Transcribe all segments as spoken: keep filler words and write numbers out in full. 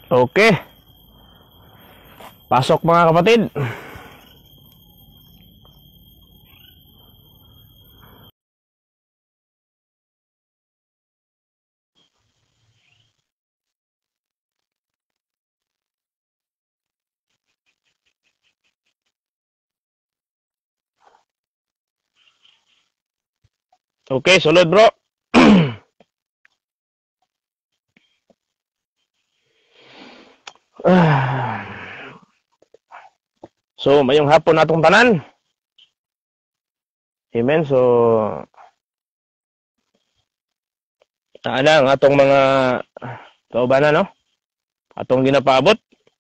Okay. Pasok mga kapatid. Okay, sulod bro. So, mayong hapon natong tanan. Amen. So, ana ang atong mga kaubanan, no? Atong ginapaabot.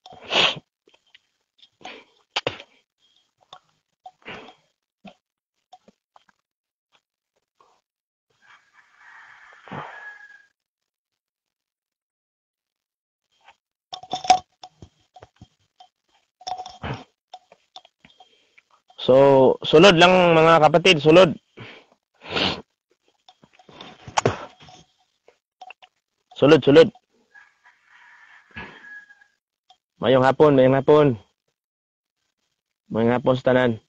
So, sulod lang mga kapatid, sulod. Sulod, sulod. Mayong hapon, mayong hapon. Mayong hapon sa tanan.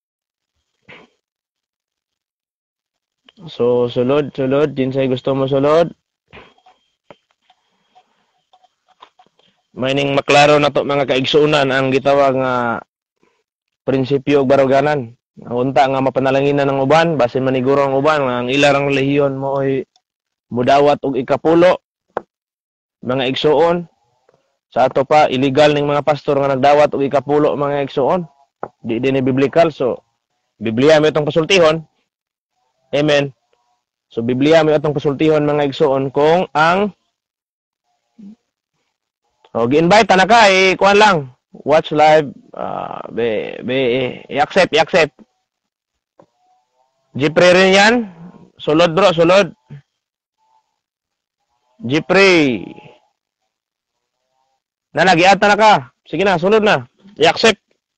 So, sulod, sulod. Dinsay gusto mo sulod. May ning maklaro na to mga kaigsuunan ang gitawag nga prinsipyo ug baruganan. Ang unta nga mapanalanginan ng uban, basin maniguro ang uban nga ang ilarang relihiyon mo ay mudawat og ikapulo mga igsuon. Sa ato pa illegal ning mga pastor nga nagdawat og ikapulo mga igsuon. Di din ni biblical, so Biblia mi itong pasultihon. Amen. So Biblia mi itong pasultihon mga igsuon kung ang o gi-invite ta na ka eh, kuan lang. Watch live, uh, be, be, i-accept, i-accept. Jipre rin yan. Sulod bro, sulod. Jipre. Na, nag-i-add na ka. Sige na, sulod na. I-accept.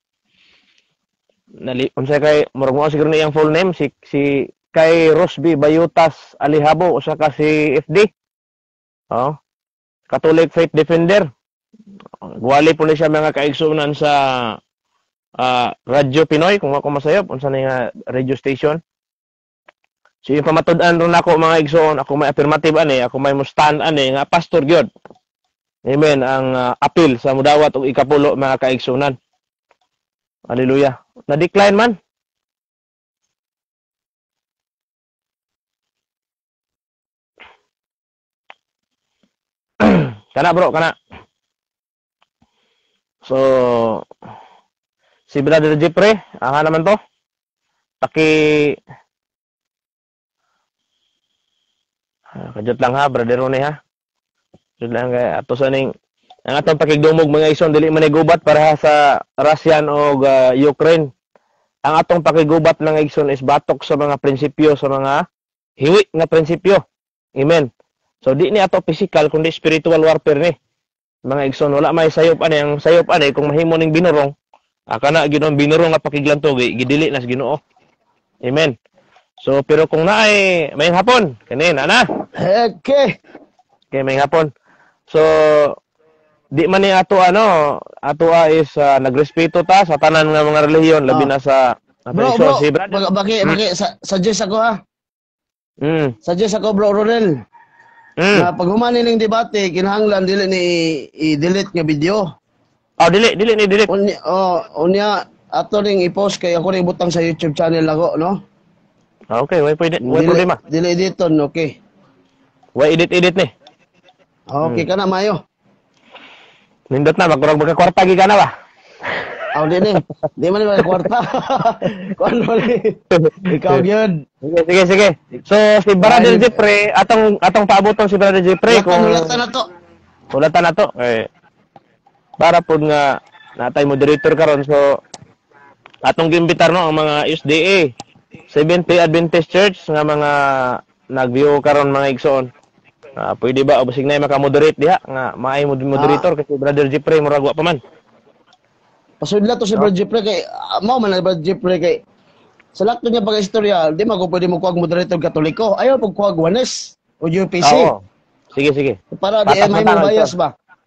Nali, unsay kay, murag mo siguro na iyang full name, si, si kay Rosby Bayutas Alihabo, o siya ka si F D. Oh. Catholic Faith Defender. Wali po na siya mga kaigsunan sa uh, Radyo Pinoy, kung ako masayop, unsa na nga radio station. So yung pamatud-an ron ako mga igsoon, ako may affirmative ani, ako may mustand ani, nga pastor gyud. Amen, ang uh, appeal sa mudawat og ikapulo mga kaigsunan. Hallelujah. Na-decline man. Kana bro, kana. So, si Brother Jeffrey, aha naman to. Paki ah, kajut lang ha, Brother Ronnie ha. Kajut lang kay ato sa ning ang atong pakigdumog mga ison dili man gubat para sa Russian o uh, Ukraine. Ang atong pakigubat mga ison is batok sa mga prinsipyo, sa mga hiwi nga prinsipyo. Amen. So di ni ato physical kundi spiritual warfare ni. Mga igsoon, wala may sayop ani, ang sayop ani kung mahimo ning binurong, aka na ginon binurong nga pakiglantog gidili na sa Ginoo. Amen. So pero kung naay may hapon kanin ana. Okay. Okay, may hapon. So di man ni ato ano, ato is uh, nagrespeto ta sa tanan nga mga relihiyon labi Oh. na sa Bro, so, bro, si brother. baki, baki, Hmm. baki, sa- suggest ako ah. Mm. Suggest ako bro Ronel. Mm. Na pag humani ning debate, kinahanglan dili ni i-delete nga video. Oh, dili, dili ni dili. Unya, oh, unya ato ning i-post kay ako ning butang sa YouTube channel ako, no? Ah, okay, way pwede, way Dili- problema. Dili dito, okay. Way edit edit ni. Okay ka na mayo. Nindot na magkurag magkakwarta gi ka na ba? Aw di ni. Di man ni kwarta. Kuan mo ni. Ikaw gyud. Sige, sige, sige. So, si Brother Jeffrey, atong atong paaboton si Brother Jeffrey kung Ulatan na to. ulatan na to. Eh, para pod nga natay moderator karon so atong gimbitar no ang mga S D A, Seventh-day Adventist Church nga mga nag-view karon mga igsoon. Ah, pwede ba o basig na maka-moderate diha nga maay mod- moderator kasi Brother Jeffrey murag wa pa man. Pasudla to si Brad Jeffrey kay ah, mao man na Brad Jeffrey kay sa lakto niya pag istorya, di man ko pwede mo kuwag moderator Katoliko. Ayaw pag kuwag Juanes o U P C. Oo. Sige, sige. Para di Patas may na tanan, bias sir. ba?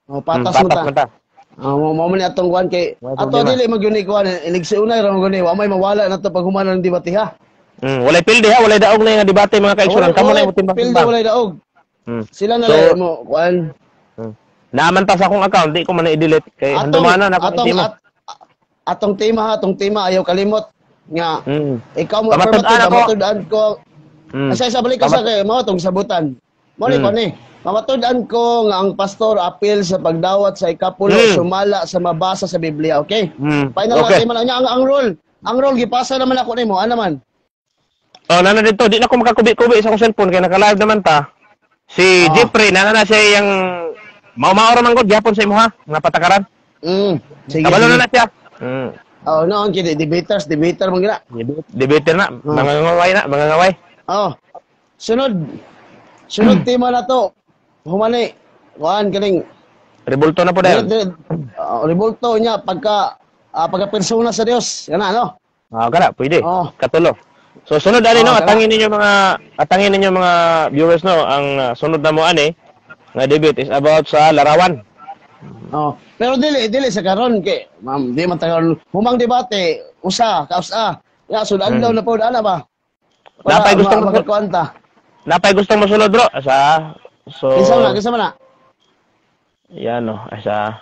Oh, Hmm, patas mo patas ta. man ta. Ah, mo mo man atong kuan kay Wala ato problema. dili magyuni kuan inigsiunay ra mo guni wa may mawala na to pag human ng debate ha. Hmm, walay pildi ha, walay daog na yung debate mga Ah, kaigsunan. wala Kamo na wala yung timbang pilde timbang. wala daog. Hmm. Sila na So, lang mo kuan hmm. Naaman ta sa akong account, di ko man i-delete kay atong handumanan ako ng atong timo. at, atong tema ha, atong tema ayaw kalimot nga Hmm. ikaw mo Pamatud-an affirmative ako. pamatud-an ko. Hmm. Asa sa balik ka sa kay mao tong sabutan. Mo ni Hmm. ko ni. Pamatud-an ko nga ang pastor apil sa pagdawat sa ikapulo Hmm. sumala sa mabasa sa Biblia, okay? Hmm. Final Okay. okay. Man ang, ang rule. Ang rule gipasa naman ako nimo, ano man? Oh, nana dito, di na ako makakubi-kubi sa akong cellphone kay naka-live naman ta. Si Ah. Jeffrey, nana na siya yung mao-mao man gud gyapon sa imo ha, nga patakaran. Mm. Sige. Kabalo sige. na na siya. Hmm. Oh, no, ang kini debaters, debater man gina. Debate- Debater na, Hmm. mga ngaway na, mga ngaway. Oh. Sunod. Sunod tema na to. Humani. Kuan kining Rebulto na po dahil. uh, revolto niya pagka uh, pagka persona sa Dios. Kana no? Ah, kana, pwede. Oh. Katulo. So sunod ani Oh, no, kana. atangin ninyo mga atangin ninyo mga viewers no, ang uh, sunod na mo ani nga debate is about sa larawan. Oh. Pero dili dili sa karon kay ma'am, di man tagal humang debate usa ka usa. Ya sudan daw na pod ana ba? Napay gustong ma- mag- magkuwanta. Napay gustong mosulod bro. Asa so Kinsa man, kinsa man na? yan no, asa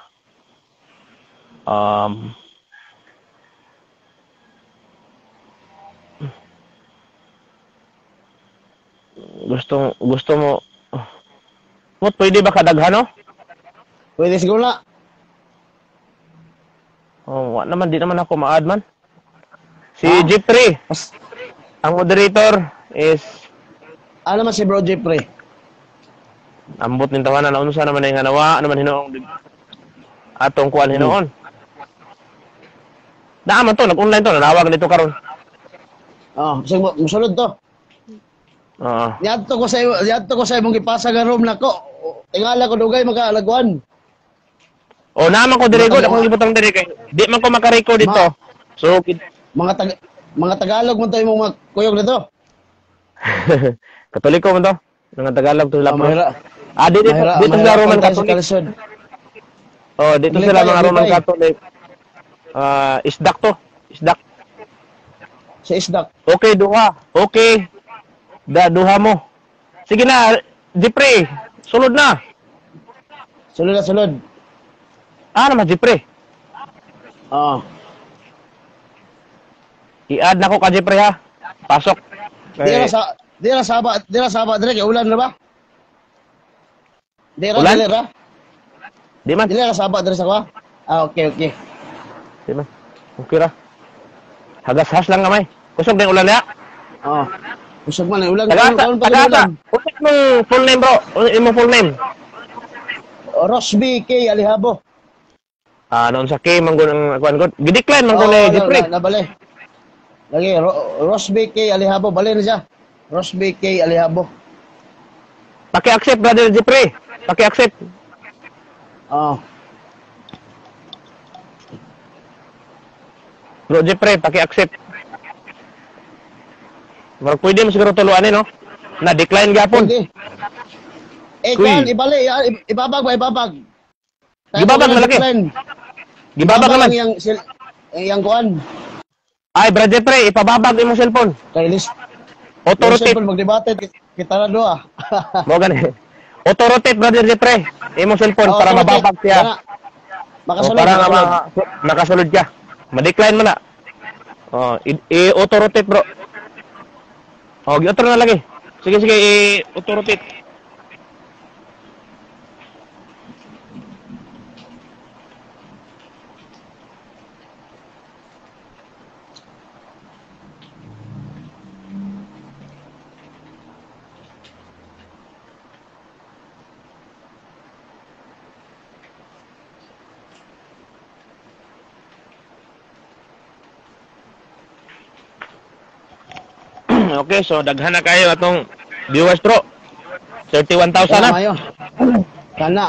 um gusto gusto mo mo pwede ba kadaghan no? Pwede siguro na. Oh, wa naman di naman ako ma-add man. Si Ah. Jeffrey, Mas, ang moderator is ano man si Bro Jeffrey? ambot nin tawanan na unsa naman yung hanawa naman hinoong atong kuan hinoon. Naaman to, nag-online to, nanawag nito karon. Oh, sige mo, musulod to. Oo. Yadto ko sa iyo, yadto ko sa imong gipasa nga room nako. Tingala ko dugay magkaalagwan. O naman ko diri gud, ako gibutang diri kay di man ko maka-record dito. So kid- Mga tag mga Tagalog man to imong mga kuyog nito. Katoliko man to. Mga Tagalog to Oh, sila pro. mahira. Ah, dito Mahira, dito mahira sila Roman pa tayo sa Catholic. kalisod. Oh, dito Lipay, sila mga Roman lipay. Catholic. Ah, isdak to. Isdak. Sa isdak. Okay, duha. Okay. Da duha mo. Sige na, Jeffrey. Sulod na. Sulod na sulod. Ah, naman Jeffrey. Oh. I-add na ko ka Jeffrey ha. Pasok. Di Kay- ra sa di ra saba, di ra saba dire kay ulan na ba? Di ra Ulan? dili ra. Di man. Dili ra saba dire sa kwa. Ah, okay, okay. Di man. Okay ra. Hagas-has lang kamay. Kusog din ulan niya. Oh. Usog man ang ulan. Tagasa, Karon pa tagasa. ulan. Usap mong full name bro. Usap mong full name. Rosby K. Alihabo. Ah, noon sa K, manggo ng kuan ko. Gidecline man ko Oh, ni na, Jeffrey. na, nabali. Lagi, Ro Rosby K. Alihabo. Bali na siya. Rosby K. Alihabo. Paki-accept brother Jeffrey. Paki-accept. Oh. Bro Jeffrey, paki-accept. Marag pwede mo siguro tuluan eh, no? Na-decline gapon. Pwede. Eh, Uy. kan, ibali. ah, i- Ibabag ba, ibabag. Gibabag Tayo malaki. decline. Gibabag naman. Yang, sil eh, yang kuan. Ay, bro Jeffrey, ipababag imong cellphone. Kay list. Auto-rotate. Pag magdebate, ki- kita na doa. Mo gani. Auto-rotate brother Jeffrey. Imong cellphone Oh, para auto-rotate. mababag siya. Kana. O, Makasunod. para nga makasunod. ma- makasulod ka. Ma-decline mo na. Oh, i- i-auto-rotate bro. Oh, gi-auto na lagi. Sige, sige, i-auto-rotate. Okay, so daghan na kayo atong viewers bro. thirty-one thousand Kana na. mayo. Kana.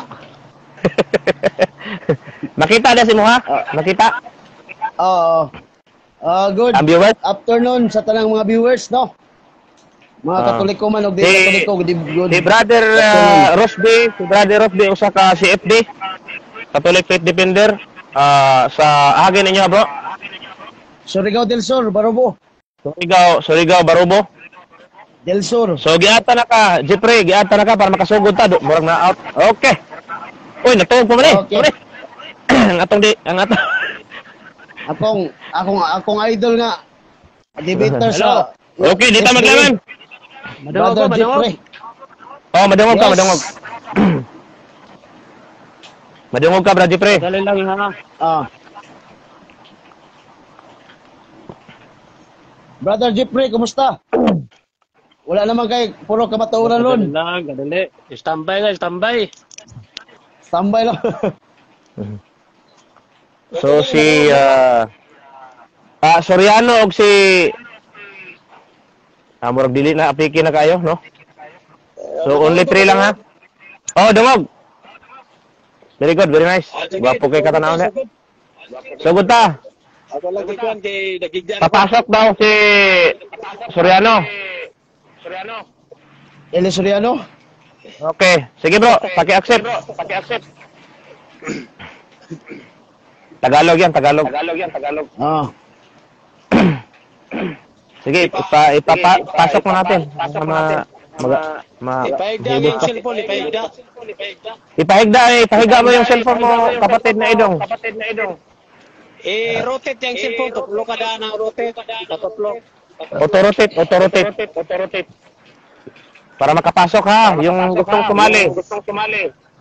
Makita na si mo ha? Makita? Oo. Ah, good Ang viewers? afternoon sa tanang mga viewers, no? Mga Ah. Katoliko man og di Si- Katoliko di good. Si Brother uh, Rosby, si Brother Rosby usa ka C F D, Catholic Faith Defender, ah, sa ahagin ninyo bro. Surigao del Sur, Barobo. Surigao, Surigao Barubo. Del Sur. So giata na ka, Jeffrey, giata na ka para makasugod ta, do- murag na out. Okay. Uy, natuog pa man eh. Okay. Sorry. ang atong di, ang atong. Akong akong akong idol nga debater sa Okay, di ta maglaman. Madungog Brother ko, madungog. Jeffrey. Oh, madungog ka, Yes. madungog. madungog ka, Brad Jeffrey. Dali lang ha. Ah. Brother Jeffrey, kumusta? Wala naman kay puro kamatuoran ron. Dali lang, dali. Standby nga, standby. Standby lang. So si ah ah Soriano og si ah murag dili na apiki na kayo, no? So only three lang ha. Oh, dungog. Very good, very nice. Gwapo kay katanaw na. Sugod ta. Ako lang ikuan kay nagigyan. Papasok daw si Soriano. Eli Soriano. Okay, sige bro, paki-accept. Paki-accept. Tagalog yan, Tagalog. Tagalog yan, Tagalog. Ah. Sige, ipa, ipapasok mo natin. Mga ma, ma, Ipaigda yung cellphone, ipaigda. Ipahigda, eh, ipahiga mo yung cellphone mo, kapatid na idong. I-rotate yung cellphone, tuklo ka daan ang rotate. Tatuplo. Auto-rotate, auto-rotate. Auto-rotate. Para makapasok ha, yung gustong sumali. Gustong sumali.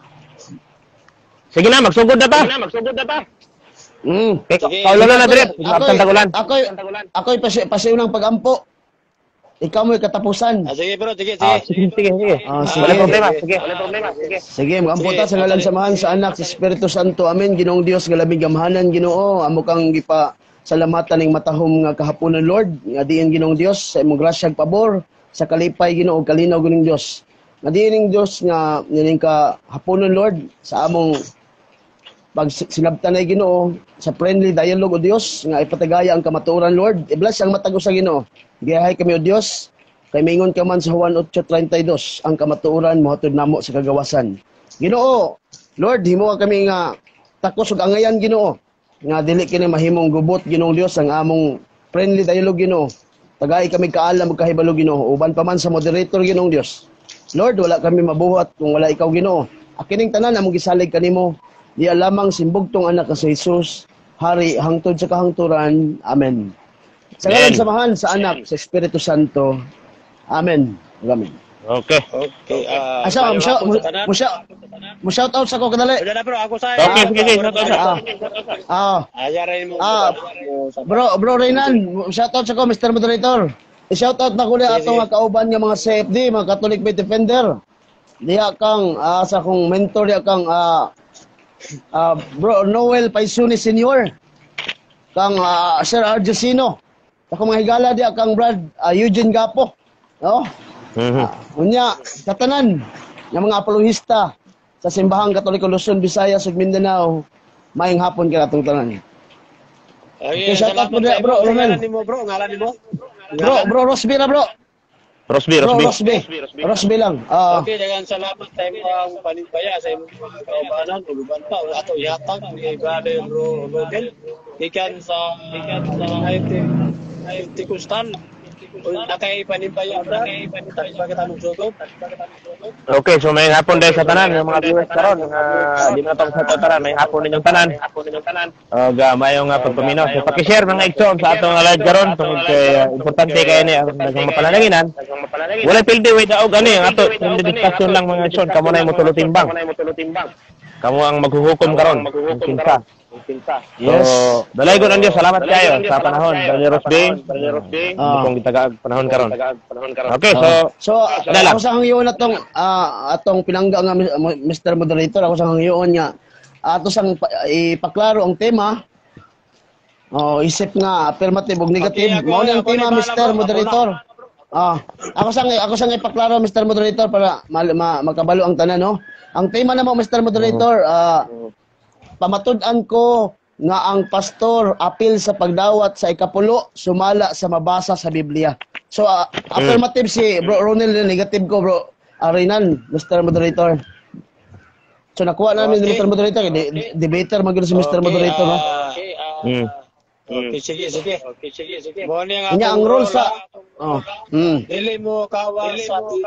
Sige na, magsugod na ta. Sige na, magsugod na ta. Mm. Okay, kaulo na na direct. Absent tagulan. Ako'y ako'y pasi pasiunang pagampo. Ikaw mo'y katapusan. Ah, sige bro, sige, Ah, sige. sige, sige, sige. Ah, Wala sige. problema, sige. Wala problema, sige. Sige, magampo ta sa ngalan samahan sa anak sa Espiritu Santo. Amen. Ginoong Dios nga labing gamhanan Ginoo, amo kang gipa salamatan ning matahom nga kahaponan Lord. Nga diin Ginoong Dios sa imong grasya ug pabor sa kalipay Ginoo ug kalinaw gining Dios. Nga diin ning Dios nga nining ka haponon Lord sa among pag sinabtan ay Ginoo sa friendly dialogue o Dios nga ipatagaya ang kamatuoran Lord. I-bless ang matag sa Ginoo. Giyahay kami o Dios. Kay mingon ka man sa Juan eight thirty-two, ang kamatuoran mohatod namo sa kagawasan. Ginoo, Lord, himo ka kami nga takos ug angayan Ginoo. Nga dili kini mahimong gubot Ginoong Dios ang among friendly dialogue Ginoo. Tagay kami kaalam ug kahibalo Ginoo. Uban pa man sa moderator Ginoong Dios. Lord, wala kami mabuhat kung wala ikaw Ginoo. Akining tanan among gisalig kanimo. Di lamang simbugtong anak ka sa Jesus, hari hangtod sa kahangturan. Amen. Sa ngalan Amen. samahan sa anak sa Espiritu Santo. Amen. Amen. Okay. Okay, ah. Asa mo siya ako sa tanan. mo siya mo shout out sa ko kadali. Wala na bro, ako sa. Okay, sige, sige. Ah. Ah, Ayaray mo. Ah. bro, bro Reynan, shout out sa ko Mister Moderator. I-shout out na ko na ato nga kauban nga mga C F D, mga Catholic Faith Defender. Diha kang ah, sa kong mentor diha kang ah, ah, bro Noel Paisuni Senior. Kang ah, Sir Argesino. Ako mga higala diha kang Brad ah, Eugene Gapo. No? Mhm. Unya, katanan ng mga apologista sa Simbahang Katoliko Luzon, Visayas ug Mindanao, maayong hapon ka natong tanan. Okay, Okay, shout out salamat po na, sa bro, imo. Romel. Ngalan nimo bro, ngalan nimo. Bro, bro Rosby na bro. Rosby, Bro Rosby. Rosby. Rosby lang. Ah, Okay, dagan salamat sa imo ang panimpaya sa imong mga kaubanan ug uban pa ug ato yatag ni Brother Ro- Rodel ikan sa ikan sa I T I T Kustan. Ug nakay panimpaya bro, nakay panimpaya mo sugod. Okay, so may hapon dahil sa tanan, yung mga viewers karon, uh, di na itong sa tanan, may hapon ninyong tanan. Og uh, mayong uh, pagpaminaw. So paki-share mga igsoon sa atong live karon tungod kay uh, importante kay ni ang daghang mapalananginan. Wala pildi way daog ani ang ato hindi discussion lang mga igsoon, kamo na mo tulutimbang. Kamo ang maghuhukom karon. Kinsa. yes. So, dalay ko ang Dios, salamat kayo sa panahon, Brother Rosby. Ah. Kung gitagaag panahon karon. Okay, so So, Wala lang. ako sa hangyoon atong ah, atong pinangga nga mi- Mister Moderator, ako sa hangyoon nga ato sang pa- ipaklaro ang tema. Oh, isip nga affirmative ug negative. Okay, ako- Mao ni ang ako tema ni Mister bala, bro. Moderator. Ah, ako sang ako sang ipaklaro Mister Moderator para ma, ma, makabalo ang tanan no. Ang tema namo Mister Moderator, ah pamatud-an ko nga ang pastor apil sa pagdawat sa ikapulo sumala sa mabasa sa Biblia. So, uh, affirmative si Bro Ronel, negative ko, Bro Arinan, Mister Moderator. So, nakuha namin Okay. ni Mister Moderator. Di- debater magiging si Mister Okay, Moderator, no? ah, okay, ah, Hmm. okay, sige, sige. Okay, sige, sige. Mo ni nga Kanya ang atong role role, sa... ah. Oh. Mm. Dili mo kawan sa di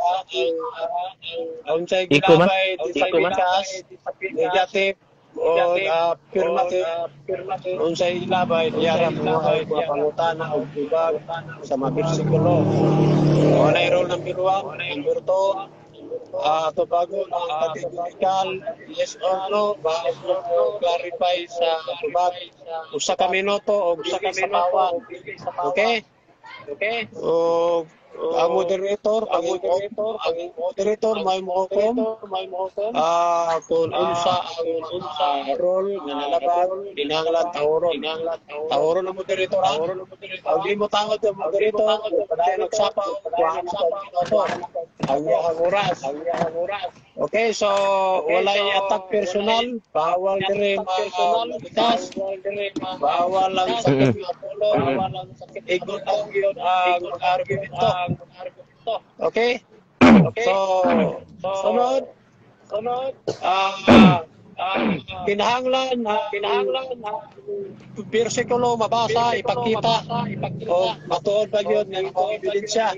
ang unsay Iko man? ginabay di sa Iko man? pikas, negative o affirmative, unsay ilabay diara mo ay mga pangutana o tubag sa mga bersikulo. O na role ng biruwa, number two, ah to bago na categorical, yes or no, bago mo clarify sa tubag. Usa ka minuto o usa ka minuto. Okay? Okay. O ang moderator, ang moderator, ang moderator may mohukom, may mohukom. Ah, kung unsa ang unsa role nga nalaban, dinanglan tawron, dinanglan tawron ng moderator. Ang di mo tawag ng moderator, padayong nagsapa, kuhaan sa minuto. Ang iyang oras, ang iyang oras. Okay, so walay attack personal, bawal dire personal, bitas, bawal lang sakit ng ulo, bawal lang sakit. Igon ang yun ang argumento. Okay? Okay. So, sunod, sunod, ah, ah, kinahanglan, kinahanglan, bersikulo mabasa, ipakita, o matuod pa yun ng ebidensya.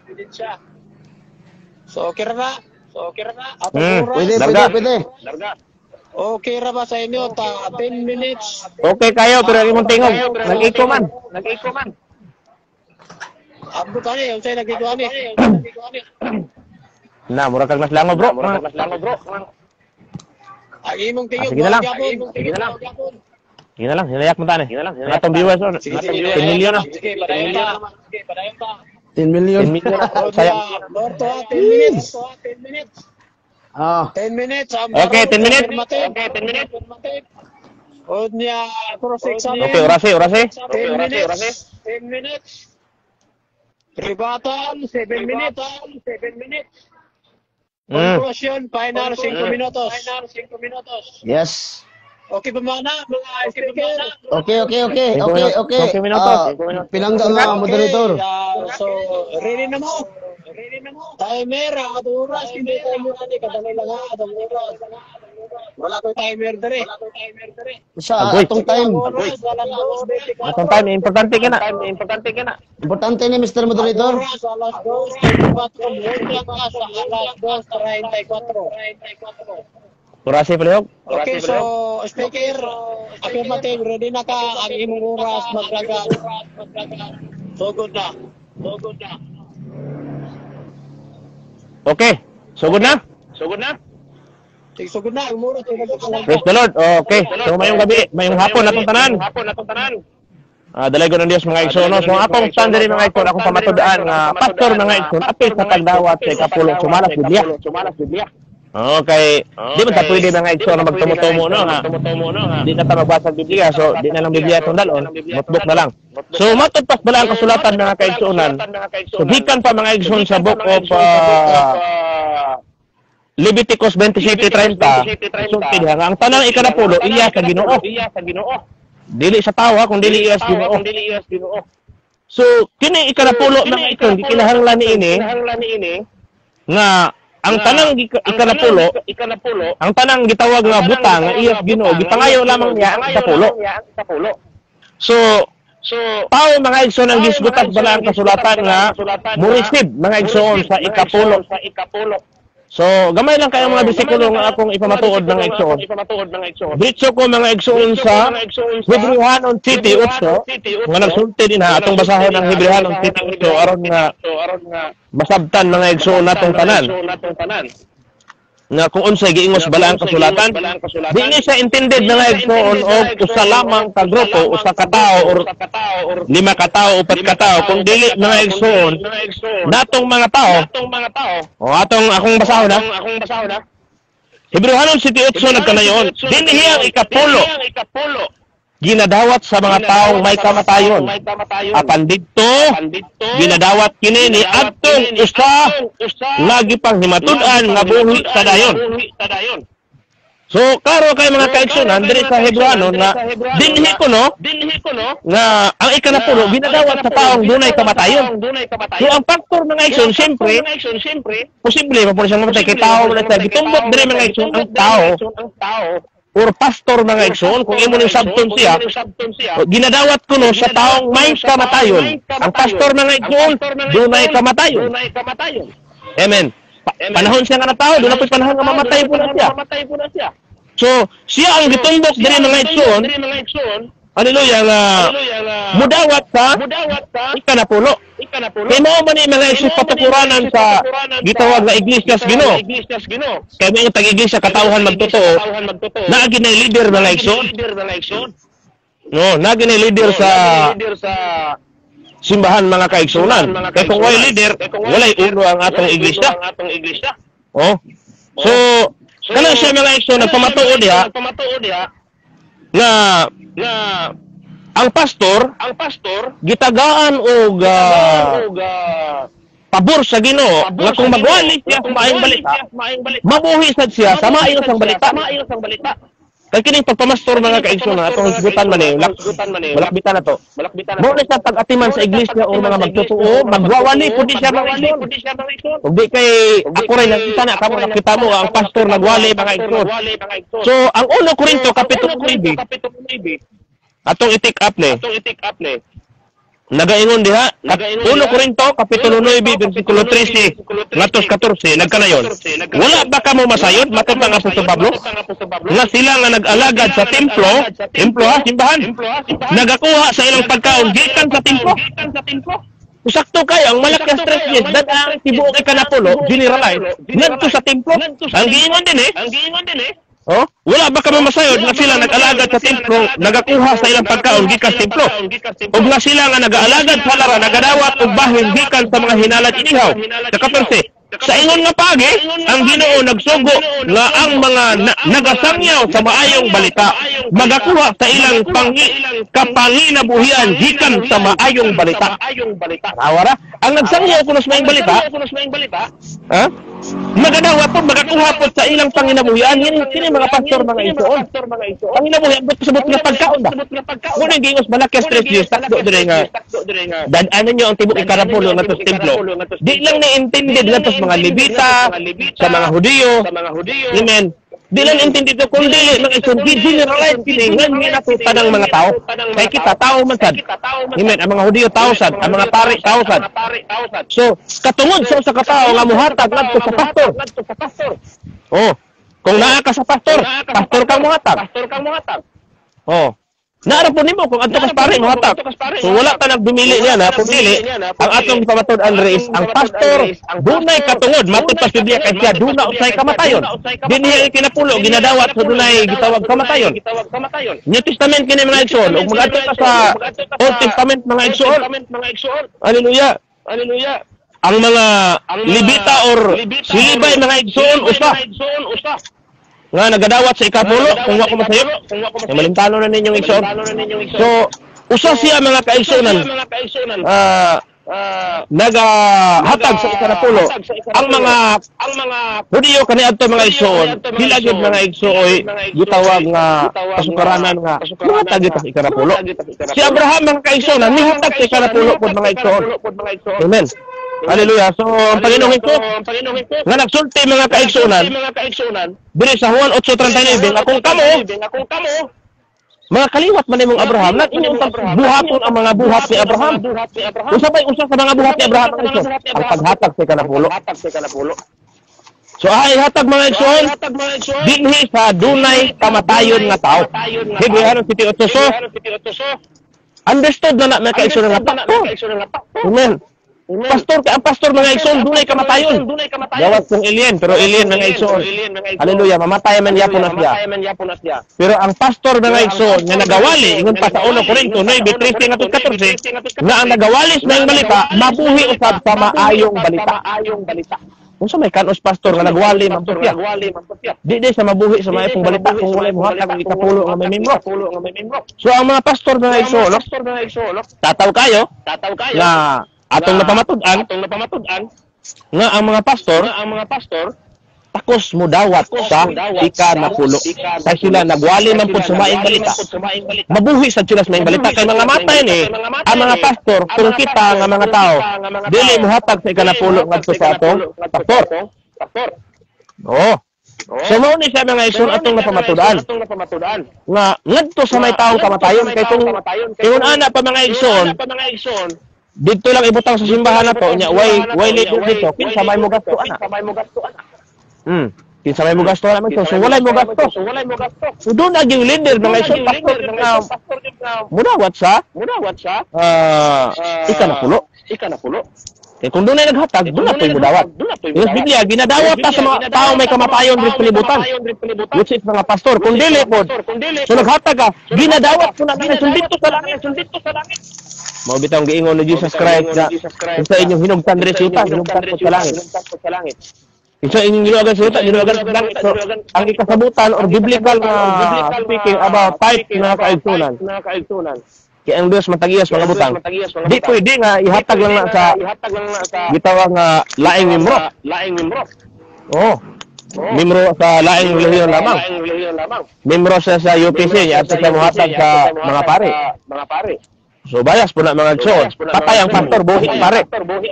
So, okay na? So, okay na? Atong Hmm, oras. Pwede, Larga. pwede, pwede. Okay ra ba sa inyo? Ta ten minutes. Okay kayo, pero hindi mong tingog. Nag-echo man. Nag-echo man. Abot ani, yung sa'yo nagkikuha ni. Na, mura kag naslango, bro. Mura kag naslango, bro. Ang imong Ah, tingog, sige na lang. gyapon. Sige na lang. Sige na lang, hinayak mo tani. Sige na lang. Atong viewers, oh. Sige, Atong sige. viewers, ten million na. Sige, padayon ta. Sige, padayon ta. ten million. ten million na. O Sayang. diya, Lorto, ten minutes. ten minutes. Ah. ten minutes. ang Okay, baro, ten minutes. affirmative. Okay, ten minutes. O niya, cross exam. Okay, orase, orase. ten minutes. ten minutes. Rebuttal, seven minutes. seven minutes. Mm. Conclusion, final, five minutos. Final, five minutos. Yes. Okay ba mga mga speaker? Okay, okay, okay. Cinco Okay, minutos. okay. Cinco minutos. Ah, Cinco minutos. Pilangga nga, moderator. Okay, ah, so, ready na mo? Ready na mo? Timer, ang atong oras. Hindi timer na ni. Kadali lang ha, atong oras. Wala ko timer dere. Wala ko timer dere. Sa Agoy. atong time. Oras, wala na oras. Atong time, importante ka na. Importante ka na. Importante ni Mister Moderator. Oras, alas dos, treinta-cuatro. Mula ka sa alas dos, treinta-cuatro. Orase palihog. Okay, so, speaker, affirmative, ready na ka ang imong oras maglagan. So good na. So good na. Okay. So good na? So good na? Sige, so good na. Ang oras, Praise the Lord. Okay. So mayong gabi, mayong hapon atong tanan. hapon atong tanan. Ah, dalay ko ng Dios mga igsoon. So akong stand diri mga igsoon, akong pamatudaan nga pastor mga igsoon, apil sa tagdawat sa ikapulong sumalas Biblia. Sumalas Biblia. Okay. Di man ta pwede mga igsoon na magtumutumo no ha. Di na ta magbasa ng Biblia, so di na lang Biblia itong dalon, notebook na lang. So matod pas bala ang kasulatan mga kaigsuonan. So gikan pa mga igsoon sa book of uh, Leviticus twenty-seven thirty, sulti diha nga ang tanang ikanapulo iya sa Ginoo. Iya sa Ginoo. Dili sa tawa kung dili iya sa Ginoo. Dili iya sa Ginoo. So kini ikanapulo mga igsoon gikinahanglan niini Kinahanglan niini nga ang tanang gika- ikanapulo, ikanapulo, ang tanang gitawag nga butang nga iya sa Ginoo, gipangayo lamang niya ang ikapulo. Kapulo. So So, tao mga igsoon ang gisgutas bala ang kasulatan nga mo receive mga igsoon sa ikapulo. sa ikapulo. So gamay lang kayo mga bisikulo nga akong ipamatuod ng igsoon. Ipamatuod ng igsoon. Ditso ko mga igsoon sa Hebrehanon City Utso nga nagsulti din ha atong basahon ang Hebrehanon City Utso aron nga aron nga masabtan mga igsoon natong tanan natong tanan. nga kung unsay giingos bala ang kasulatan di ni siya intended na nga igsoon o usa lamang ka grupo usa ka tawo or lima ka tawo upat ka tawo kung dili mga igsoon natong mga tawo Atong mga tao, o atong akong basahon ha akong basahon na. Hebrehanon City Utso nagkanayon dinhi ang ikapulo Ang ikapulo. ginadawat sa mga taong may kamatayon. May kamatayon. Apan dito, Pandito. ginadawat kini ni adtong usa lagi pang himatud-an nga buhi sa dayon. Sa dayon. So, klaro kay mga kaigsunan diri sa Hebrano nga dinhi ko no, dinhi ko no nga ang ikanapulo ginadawat sa taong dunay kamatayon. So, ang faktor ng igsoon syempre, posible mo siyang mamatay kay tao man sa gitumbok diri mga igsoon ang tao, ang tao or pastor mga igsoon kung imo ning sabton siya, ginadawat ko no sa taong may kamatayon. Ang pastor mga igsoon dunay kamatayon. Amen. Panahon siya nga na tao, doon na po'y panahon nga mamatay po na siya. So, siya ang gitumbok diri mga igsoon, haleluya, nga mudawat sa ikanapulo. Kaya mo man yung mga igsoon patukuranan sa gitawag na Iglesias Ginoo. Kaya may tag-iglesia katawhan magtotoo, naagi na leader mga igsoon. No, naagi na leader sa simbahan mga kaigsunan. Kaya kung walay leader, walay uno ang atong iglesia. Oh. So, kana siya mga igsunan nagpamatuod diha nga nga ang pastor, ang pastor gitagaan og uh, pabor sa Ginoo nga kung magwali siya sa maayong balita, mabuhi sad siya sa maayong sang balita. Kaya kining pagpamastor mga kaigsunan atong higutan man eh, malakbitan na to. Mo na siya pag-atiman sa iglesia o mga magtotoo, magwawali pud siya mga igsoon. Ug di kay ako rin nakita na kamo nakita mo ang pastor nagwali mga igsoon. So ang uno Korinto kapitulo nine atong i-take up ni. Nagaingon diha, uno Korinto kapitulo nine bersikulo trese ngadto fourteen nagkanayon. Wala ba kamo masayod matud ang apostol Pablo? Nga sila nga nag-alagad sa templo, templo ha, simbahan. Nagakuha sa ilang pagkaon gikan sa templo. Usakto kayo ang malakas stress yes dad ang tibuok ikanapulo generalize ngadto sa templo. Ang giingon din eh, ang giingon din eh. Oh, wala ba kamo masayod nga sila nag-alagad sa templo, nagakuha sa ilang pagkaon gikan sa templo. Ug nga sila nga nag-alagad sa lara, nagadawat og bahin gikan sa mga hinalad inihaw. Sa fourteen, sa ingon nga pagi, ang Ginoo nagsugo nga ang mga na, nagasangyaw sa maayong balita magakuha sa ilang pangi kapanginabuhian gikan sa maayong balita. Awara, ang nagsangyaw kuno sa maayong balita, ha? Magadawa po, magakuha po sa ilang panginabuhian. Yan kini mga pastor mga igsoon. Panginabuhian po sa bot nga pagkaon ba? Kung nang gingos malaki stress yun, takdo dire nga. Dadanan nyo ang tibok ikarapulo nga tos templo. Di lang na-intended nga tos mga Levita, sa mga Hudiyo. Amen. Di lang intended ito, kung dili mga igsoon, generalize kini nga minatutan ng mga tao. Kaya kita, tao man sad. Amen. Ang mga Hudiyo tao sad, ang mga pari tao sad. So, katungod sa usa ka tawo nga muhatag ngadto sa pastor. Oh, kung naa ka sa pastor, pastor kang muhatag. Oh. Naara po nimo kung adto ka sa pari muhatag. So wala ta nagdumili niya na kung dili ang atong pamatud-an is ang pastor dunay katungod matud sa Biblia kay siya duna usay kamatayon. Dinhi kinapulo ginadawat sa dunay gitawag kamatayon. New Testament kini mga igsoon ug magadto ka sa Old Testament mga igsoon. Hallelujah. Hallelujah. Ang mga Levita or silibay mga igsoon usa. Nga nagadawat sa ikapulo kung wa ko masayop. Ay malintano na ninyong igsoon. So usa siya mga kaigsuonan. Ah uh, nagahatag sa ikanapulo ang mga ang mga Hudiyo kaniadto mga igsoon hilagid mga igsooy gitawag nga kasukaranan nga hatag kita sa ikanapulo. Si Abraham mga kaigsuonan nihatag sa ikanapulo pud mga igsoon. Amen. Hallelujah. So, ang Panginoon ko, nga nagsulti mga kaigsuonan, diri sa Juan eight thirty-nine, akong kamo, mga kaliwat man imong Abraham, nag inyong buhaton ang mga buhat ni Abraham. Usabay usa sa mga buhat ni Abraham ang paghatag sa kanapulo. So ay hatag mga igsoon, dinhi sa dunay kamatayon nga tao. Hebreano eight eight. So, understood na na mga kaigsuonan nga pakto. Amen. Pastor ka ang pastor mga igsoon dunay kamatayon. Dawat kong alien pero alien mga igsoon. Hallelujah, mamatay man yapon na siya. Pero ang pastor mga igsoon nga nagawali ingon pa sa uno Korinto nine thirteen ngadto fourteen nga ang nagawali sa maayong balita mabuhi usab sa maayong balita. Unsa may kanos pastor nga nagwali man siya. Di di sa mabuhi sa maayong balita kung walay muhatag ang ikapulo nga may membro. So ang mga pastor mga igsoon, tataw kayo, tataw kayo na atong napamatud-an, atong napamatud-an nga ang mga pastor, nga ang mga pastor takos mo dawat sa ika na pulo. Kaya sila nagwali man po sa maing balita. Mabuhi sa sila sa maing balita. Kaya mga matay ni, ang mga pastor, kung kita nga mga tao, dili mo hatag sa ika na pulo ngadto sa atong pastor. Oo. So mao ni siya mga igsoon atong napamatudan. Nga ngadto sa may taong kamatayon kay kung kung ana pa mga igsoon, dito lang ibutang sa simbahan na to nya way way leader dito kinsa may mo gasto ana. Hmm. Kinsa may mo gasto ana man so walay mo gasto. So doon naging leader mga igsoon pastor nga mudawat sa mudawat sa ah ika na pulo. Ika na pulo. Kaya kung doon ay naghatag, doon na po'y mudawat. Yung Biblia, ginadawat ta sa mga taong may kamatayon rin palibutan. Which is mga pastor. Kung dili po, so naghatag ka, ginadawat po na na sundit to sa langit, sundit to sa langit. Mau bitang giingon ni Jesus Christ na kung sa inyong hinugtan rin siuta, hinugtan po sa langit. Kung sa inyong hinugagan siuta, hinugagan sa langit. So, ang ikasabutan or biblical na speaking about type na kaigsunan. Kaya ang Diyos matagiyas mga butang. Di pwede nga ihatag lang na sa gitawag nga laing mimro. Laing mimro. Oo. Mimro sa laing relihiyon lamang. Mimro siya sa U P C at sa muhatag sa mga pare. Mga pare. So bayas po na mga igsoon. Patay ang pastor, buhi ang pare.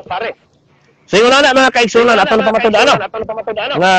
So yun na mga kaigsunan at ano pamatod ano? Nga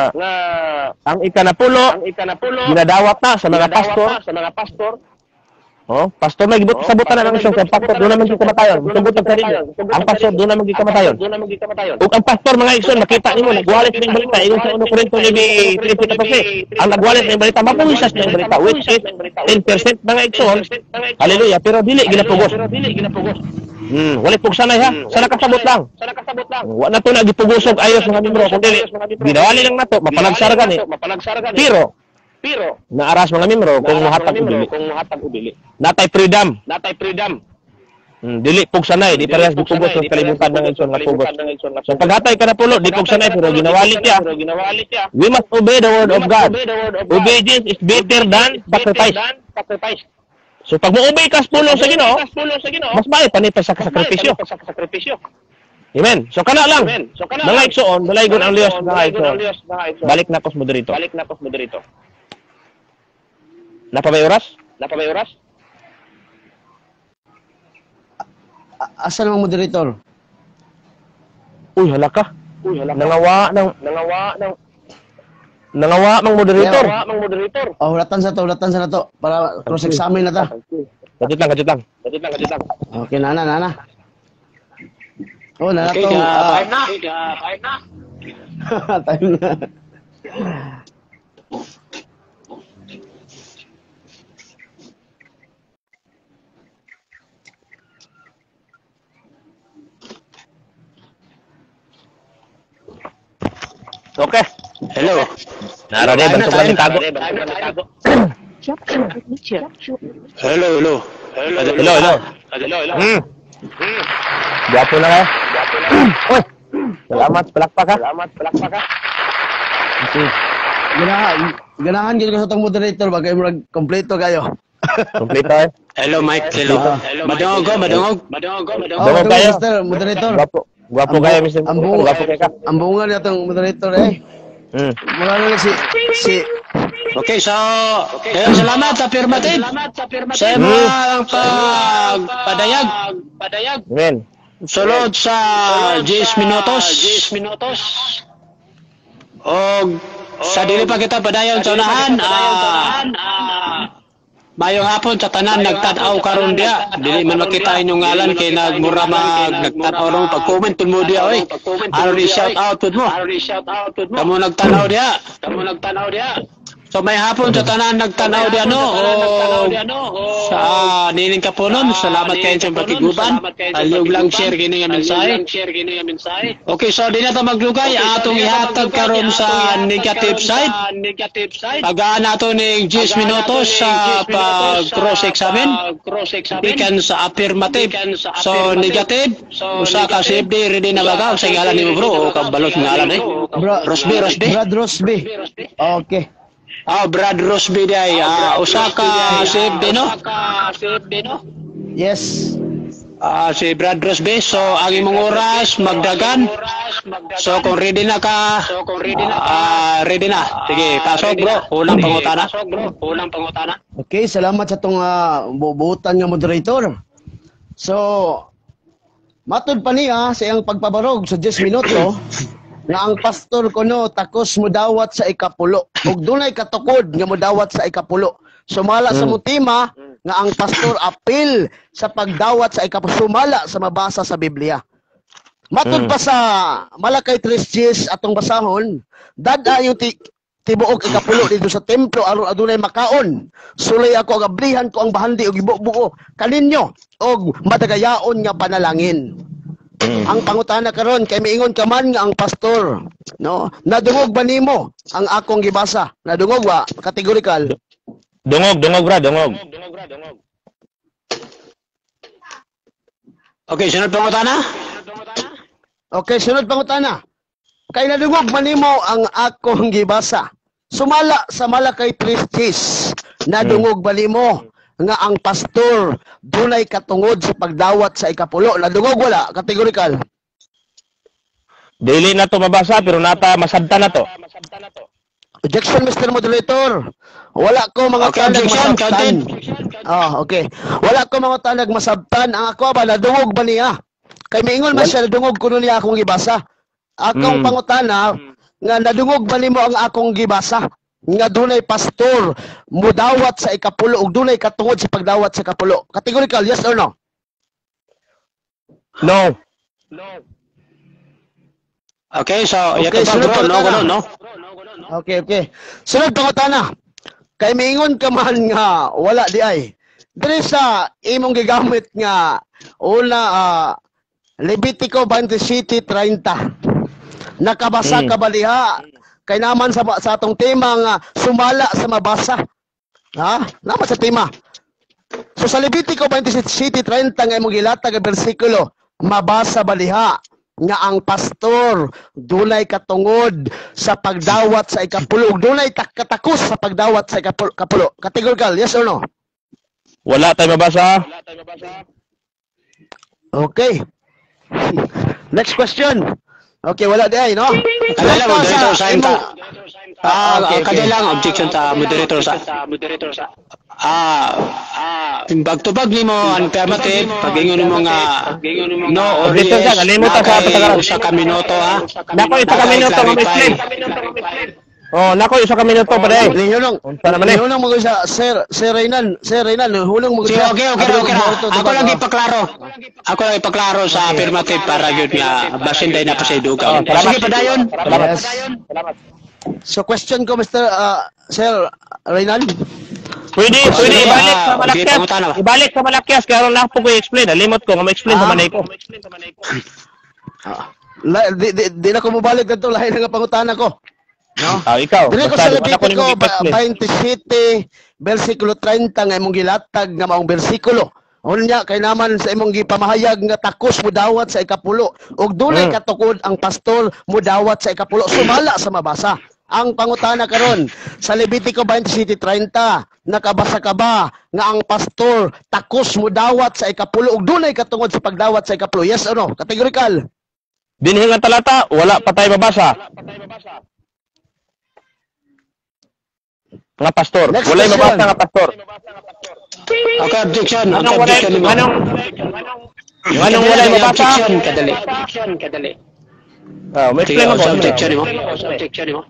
ang ikanapulo, ginadawat na sa mga pastor, sa mga pastor. Oh, pastor na gibot sa buta na ng isang pastor doon naman gikamatayon. Subot ang sarili. Ang pastor doon naman gikamatayon. Doon naman gikamatayon. Ug ang pastor mga igsoon nakita nimo nagwalit ning balita ingon sa First Corinthians three fourteen. Ang nagwalit ning balita mapuwisas ning balita which is ten percent mga igsoon. Hallelujah, pero dili ginapugos. Dili ginapugos. Hmm, wala pugsanay ha. Sa nakasabot lang. Sa nakasabot lang. Wa na to na gipugosog ayos mga membro kun dili. Ginawali lang nato mapalagsargan eh. Mapalagsargan. Pero Pero naaras mga membro kung muhatag o dili. Kung muhatag o dili. Natay freedom, natay freedom. Hmm, dili pugsanay, di parehas gipugos sa kalibutan ng igsoon nga pugos. So paghatay ka na pulo, di pugsanay pero ginawali siya. Ginawali siya. We must obey the word of God. Obedience is better than sacrifice. Sacrifice. So pag mo obey ka sa pulo sa Ginoo, mas maayo panipas sa sakripisyo. Amen. So kana lang. So kana mga igsoon, balaygon ang Dios mga igsoon. Balik na kos moderator. Balik na kos moderator. Napabay oras? Napabay oras? Asa namang moderator? Uy, halaka. Uy, halaka. Nangawa ng nangawa ng nangawa mang moderator. Nangawa mang moderator. Oh, hulatan sa to, hulatan sa na to para cross examine na ta. Kadit lang, kadit lang. Kadit lang, kadit lang. Okay, nana, nana. Oh, nana Okay, to. uh, Uh, time na. Okay, uh, time na. time na. Okay. Hello. Nara de banso lang tago. Hello, hello. Hello, hello. Hello, hello. Hmm. Gapo na kayo. Uy. Salamat, palakpak ka. Salamat, palakpak ka. Okay. Ganahan, ganahan gid ko sa tong moderator bagay murag kompleto kayo. Kompleto eh. Hello, Mike. Hello. Ah. Madungog ko, madungog. Madungog ko, madungog. Oh, Dungog kayo. mister moderator. Gwapo. Gwapo kayo, mister. Ang bunga, Gwapo kayo ka. ang bunga niya tong moderator eh. Hmm. Mura na si si Okay, so, kaya salamat sa affirmative. Sa imong pagpadayag. Padayag. Amen. Sulod sa diyes minutos. diyes minutos. O sa dili pa kita padayon sa unahan, ah, mayong hapon sa tanan nagtanaw karon dia. Dili man makita inyong ngalan kay nagmura mag nagtanaw rong pag-comment pud mo dia oy. Ano ri shout out pud mo. Kamo nagtanaw dia. Kamo nagtanaw dia. So may hapon sa tanan nagtanaw dia no. O sa nining kapunon, salamat kayo sa pakiguban. Aliyog lang share kini nga mensahe. Okay, so di na ta maglugay atong ihatag karon sa negative side. Negative side. Pagaan nato ning diyes minutos sa pag cross examine. Ikan sa affirmative. So negative, usa ka C F D ready na baga sa ngalan nimo bro o kabalot ngalan eh. Bro, Rosby, Rosby. Brad Rosby. Okay. Ah, Brad Rosby day. Ah, usa ka C F D no? Yes. Ah, si Brad Rosby. So, ang imong oras magdagan So kung ready na ka, so kung ready na ka, uh, ready na. Sige, pasok bro. Unang pangutana. Pasok bro. Unang pangutana. Okay, salamat sa itong uh, bubutan nga moderator. So, matod pa niya sa iyang pagpabarog sa diyes minuto nga ang pastor kuno takos mudawat sa ikapulo. Ug dunay katukod nga mudawat sa ikapulo. Sumala sa mutima nga ang pastor apil sa pagdawat sa ikapulo. Sumala sa mabasa sa Biblia. Matod pa sa Malakay three Gs atong basahon, dada yung ti tibuok ikapulo dito sa templo aron adunay makaon. Sulay ako agablihan ko ang bahandi og ibubuo kaninyo og madagayaon nga panalangin. Mm. Ang pangutana karon kay miingon ka man nga ang pastor, no? Nadungog ba nimo ang akong gibasa? Nadungog ba? Categorical. Dungog, dungog bra, dungog. Dungog bra, dungog. Okay, sunod pangutana? Okay, sunod pangutana. Kay nadungog man nimo ang akong gibasa. Sumala sa Malakay three Gs. Nadungog ba nimo nga ang pastor dunay katungod sa pagdawat sa ikapulo? Nadungog wala? Categorical. Dili na to mabasa pero nata masabtan na to. Objection, Mister Moderator. Wala ko mga okay, tanag objection, masabtan. Oh, okay. Wala ko mga tanag masabtan. Ang ako ba nadungog ba niya? Kay miingon man siya nadungog kuno niya akong gibasa. Akong mm. pangutana nga nadungog ba nimo ang akong gibasa? Nga dunay pastor mudawat sa ikapulo ug dunay katungod sa pagdawat sa ikapulo. Categorical, yes or no? No. No. Okay, so okay, yato bro, no, no, no. Okay, okay. Sunod pangutana. Kay miingon ka man nga wala di ay. Diri sa imong gigamit nga una uh, Levitico twenty-seven thirty. Nakabasa mm. ka ba diha? Kay naman sa, sa atong tema nga sumala sa mabasa. Ha? Naman sa tema. So sa Levitico twenty-seven thirty nga imong gilatag nga bersikulo, mabasa ba diha nga ang pastor dunay katungod sa pagdawat sa ikapulo, dunay katakos sa pagdawat sa ikapulo. Categorical, yes or no? Wala tayo mabasa. Wala tayo mabasa. Okay. Next question. Okay, wala di ay, no? Kadala mo, moderator sa imo. Ah, okay, okay. Kadala lang objection sa moderator sa moderator sa. Ah, ah, pagtubag nimo ang affirmative, pag-ingon mo nga no or yes. Kalimutan sa patagaran sa ka minuto ha. Nako isa ka minuto mo explain. Oh, nako isa ka minuto pa dai. Linulong. Unsa naman eh? Linulong mo sa Sir Sir Reynan, Sir Reynan, hulong mo sa. Okay, okay, okay. Ako lang ipaklaro. Ako lang ipaklaro sa affirmative para gyud nga basin day na pa sa dugaw. Sige padayon. Salamat. Salamat. So question ko Mister uh, Sir Reynan. Pwede, pwede ibalik sa Malakyas. Ibalik sa Malakyas kaya ron lang po ko i-explain. Limot ko nga ma-explain sa Manay ko. La, di, di, di na ko mabalik dito lahi nga pangutana ko. No? Ah, ikaw. Dili ko sa Levitico twenty-seven bersikulo thirty nga imong gilatag nga maong bersikulo. Unya kay naman sa imong gipamahayag nga takos mudawat sa ikapulo ug dunay katukod ang pastor mudawat sa ikapulo sumala sa mabasa. Ang pangutana karon sa Levitico twenty-seven thirty nakabasa ka ba nga ang pastor takos mudawat sa ikapulo ug dunay katungod sa pagdawat sa ikapulo? Yes or no? Categorical. Dinhi nga talata wala pa tayo mabasa. Nga pastor. Next wala question. mabasa nga pastor. Okay, objection. Anong Okay, wala objection mo. anong anong wala mabasa? Objection kadali. Objection kadali. Ah, may explain mo. Objection mo. Objection mo.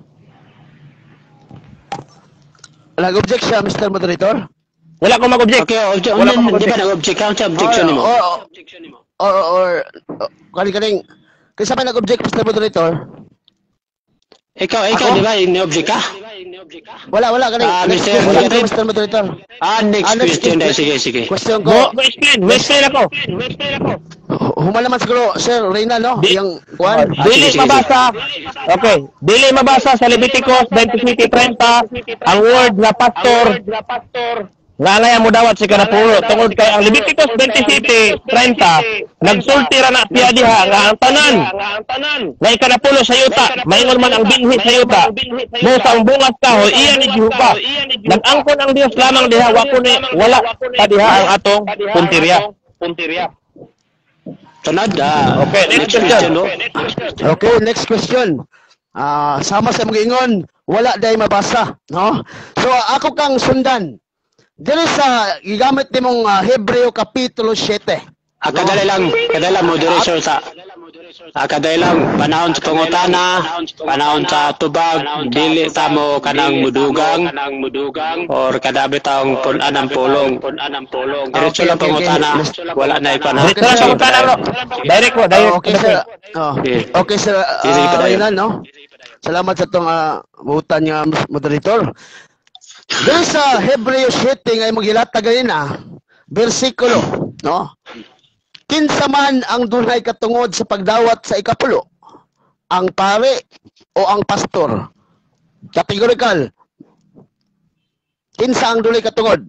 Nag-object siya, Mister Moderator? Wala ko mag-object. Okay, objection. Wala ko Di mag-object. ba nag-object ka sa objection mo? Or, or, or, kaling-kaling, kasi pa nag-object, Mister Moderator? Ikaw, ikaw, di ba, in-object ka? Wala, wala, kaling. Ah, Next Mister question ko, Moderator. Mister Moderator. Ah, next Ah, next question. question. Sige, sige. Question Mo, ko, mo explain, mo explain ako. Mo explain ako. human naman siguro, Sir Reyna, no? Di- Yung, one. Ah, Dili sige, sige, mabasa. Okay, dili mabasa sa Leviticus twenty-seven thirty ang word na pastor nga ngaya mo dawat si kanapulo tungod kay ang Leviticus twenty-seven thirty nagsulti ra na piya diha nga ang tanan nga ikanapulo sa yuta maingon man ang binhi sa yuta mo sa ang bungas kahoy iya ni Jehova nag-angkon ang Dios lamang diha wa kuno wala pa diha ang atong puntirya. Sunod, ah, Okay, next question. no? Okay, next question. Ah, sama sa mga ingon, wala day mabasa, no? So ako kang sundan. Dili sa gigamit nimong uh, Hebreo kapitulo seven. Ah, kadali lang, kadali lang moderation sa ah, kadali lang panahon sa pangutana, panahon sa tubag, dili ta mo kanang mudugang, or kadabi taong punan ng pulong. Diretso lang pangutana, wala na ipanahon. Direct na sa utana, bro. Direct ko, direct. Oh, okay sir. Oh, Okay. okay sir. Sige, sige, Uh, padayon. Raynan, no? Salamat sa itong uh, buutan niya, moderator. Dahil sa Hebreo seven ay maghilatag na bersikulo, no? Kinsa man ang dunay katungod sa pagdawat sa ikapulo, ang pare o ang pastor? Categorical. Kinsa ang dunay katungod?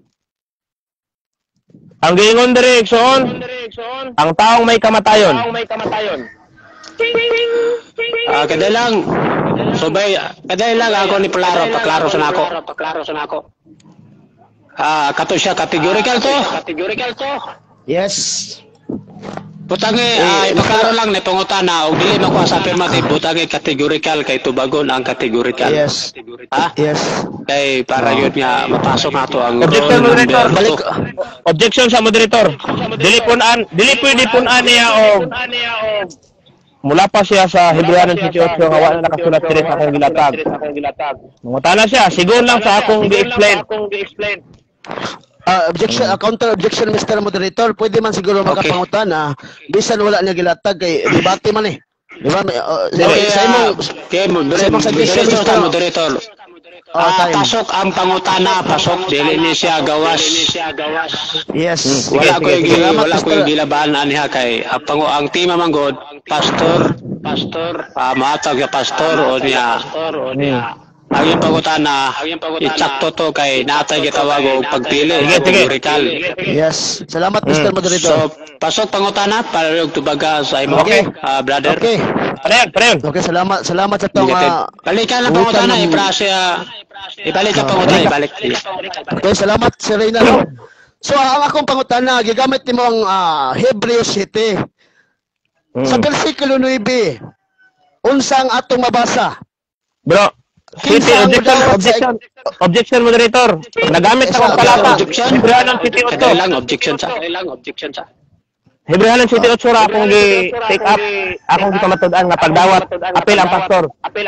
Ang giingon direksyon, ang taong may kamatayon. Ah, kadali lang. Subay, kadali lang ako ni Plaro, paklaro sa nako. Ah, kato siya categorical to. Yes. Butangi, ay paklaro lang ni pangutana og dili mako sa affirmative, butangi categorical kay tubagon ang categorical. Yes. Ha? Yes. Kay para yun nga mapasok nato ang Objection, role moderator. number Balik. two. Objection sa moderator. Dili punan, dili pwede punan niya o mula pa siya sa Hebreano seven eight nga wala nakasulat diri sa akong gilatag. Mangutana siya, sigon lang sa akong gi-explain. Uh, objection, uh, counter objection, Mister Moderator. Pwede man siguro Okay. makapangutan na bisan wala niya gilatag kay debate man eh. Di ba? May, uh, Okay, sa imong okay, sa imong suggestion, moderator Mister ka, moderator. Oh, Ah, time. pasok ang pangutana, pasok dili ni siya gawas. Yes. Sige, Wala ko sige, yung sige. wala ko Mister yung gilabaan aniha kay ang pangu ang tima man god, pastor, pastor, ah, maatag ya pastor o niya. Ang yung pangutana, itsakto to kay natay gitawag og pagpili Sige, sige. categorical. Yes. Salamat, Mister Mm. Moderator. So, pasok pangutana para yung tubaga sa imo. Okay. Ah, brother. Okay. Parehan, parehan. Okay, salamat. Salamat sa itong Negative. uh, Balikan lang buutan pangutana, ng- iprasya. Ibalik ka Ah, pangutana, balik. ibalik. Okay, salamat si Reyna. No? So, ang akong pangutana, gigamit nimo ang uh, Hebreo seven. Sa Mm. versikulo nine, unsang atong mabasa? Bro, City, Kinsa ang objection, magdawat sa- objection, objection, moderator. Nagamit Isa, akong talata. objection. Hebreano seven eight. Kadali lang objection sa. objection sa. Hebreano seven eight ra akong gi-take up. Akong gipamatud-an nga pagdawat. Apil ang pastor.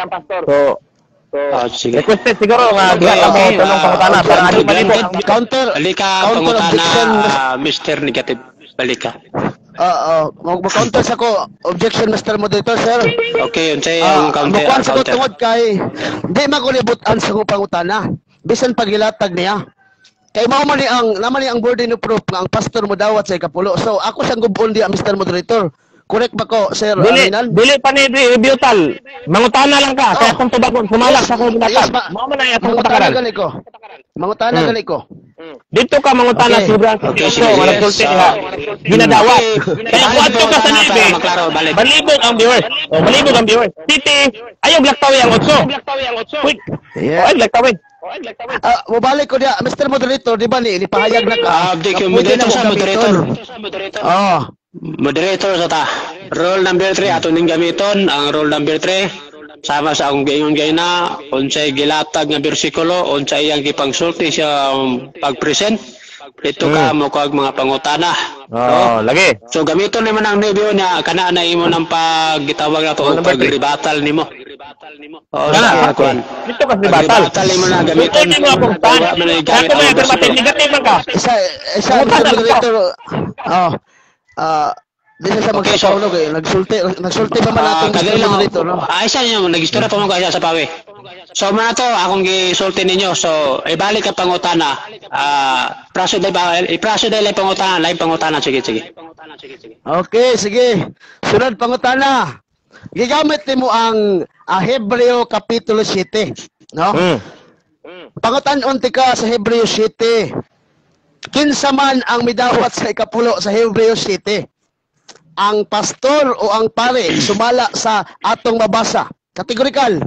So, Oh, sige. requested siguro nga Okay, gihat ako okay, tulong ah, pangutana para okay, agi palibot. okay. Counter. Balika Counter pangutana, objection. ah, Mister Negative. Balika. Uh, uh, mag-counter sa ko. Objection, Mister Moderator, sir. Okay, yun siya Ah, yung counter. mukuan sa ko counter. tungod kay di makulibutan sa ko pangutana. Bisan pagilatag niya. Kay mao man ni ang naman ni ang burden of proof nga ang pastor mo dawat sa ikapulo. So ako sang gubon di Mister Moderator. Correct ba ko, Sir Dili, Arinan? dili pa ni rebutal. Mangutana lang ka. Kaya kung tubagon, sumalak sa akong Yes, ginatag. ma- Mao man ay akong Mangutana patakaran. gali ko. Mangutana Hmm. gali ko. Dito ka mangutana Okay. sa Hebreano Okay, seven sige, eight. Wala yes. sulti So, nga. Ginadawat. okay. Kaya Balik kung adto ka sa pangutana nibe, para maklaro, balik. balibog ang viewers. O, balibog ang viewers. City, ayog laktawi ang otso. Uy, Yeah. o, ay laktawi. Ah, mobalik ko dia, Mister Moderator, di ba ni ipahayag na ka? Ah, update yung na pwede moderator na sa mo moderator. gamiton. Oh. Moderator sa ta. Role number three ato ning gamiton ang role number three sama sa akong gayon gay na unsay gilatag nga bersikulo unsay iyang gipangsulti siya um, pag-present ito ka mo kag mga pangutana. Oh, lagi. So gamiton nimo nang nebyo niya kana na imo nang paggitawag na to Role number three. pag-rebattal nimo. Oh, Kana, sa okay. kuan. Dito ka si Batal. Pag-rebattal nimo na gamiton. Ito mo akong tan. Wala man na Kaya gamit kung may ang affirmative, bersikulo. negative man ka. Isa isa Mangutana Mister lang Moderator. Oh. Ah, di siya Okay, magsapaulog eh. Nagsulti, nagsulti pa man Ah, natin Mister kadali lang. Moderator, no? Ah, isa niyo nagistorya pa mo kaya sa pawi. So man to akong gisulti ninyo. So ibalik ka pangutana. Ah, praso dai ba ipraso dai lay pangutana, lay pangutana sige sige. Okay, sige. Sunod pangutana. Gigamit nimo ang ah, Hebreo kapitulo seven, no? Hmm. Pangutan-on ti ka sa Hebreo seven. Kinsa man ang midawat sa ikapulo sa Hebreo seven? Ang pastor o ang pare sumala sa atong mabasa? Kategorikal.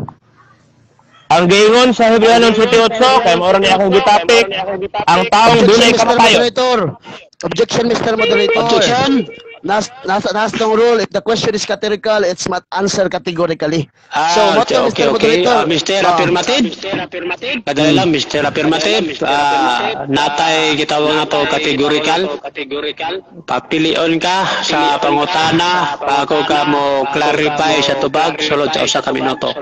Ang gaingon sa Hebreano seven eight, kay mao ni akong gitapik, ang taong dunay Mister kamatayon. Moderator. Objection, Mister Moderator. Objection. Nas, nas, nas tong rule, if the question is categorical, it's not answer categorically. Ah, what okay, to, okay, Mister okay. Moderator? Uh, Mister Ah. Affirmative. Kadali lang, Mister Affirmative. Ah, natay gitawag na to categorical. Papilion ka sa pangutana bago ka mo clarify sa tubag sulod sa usa ka minuto.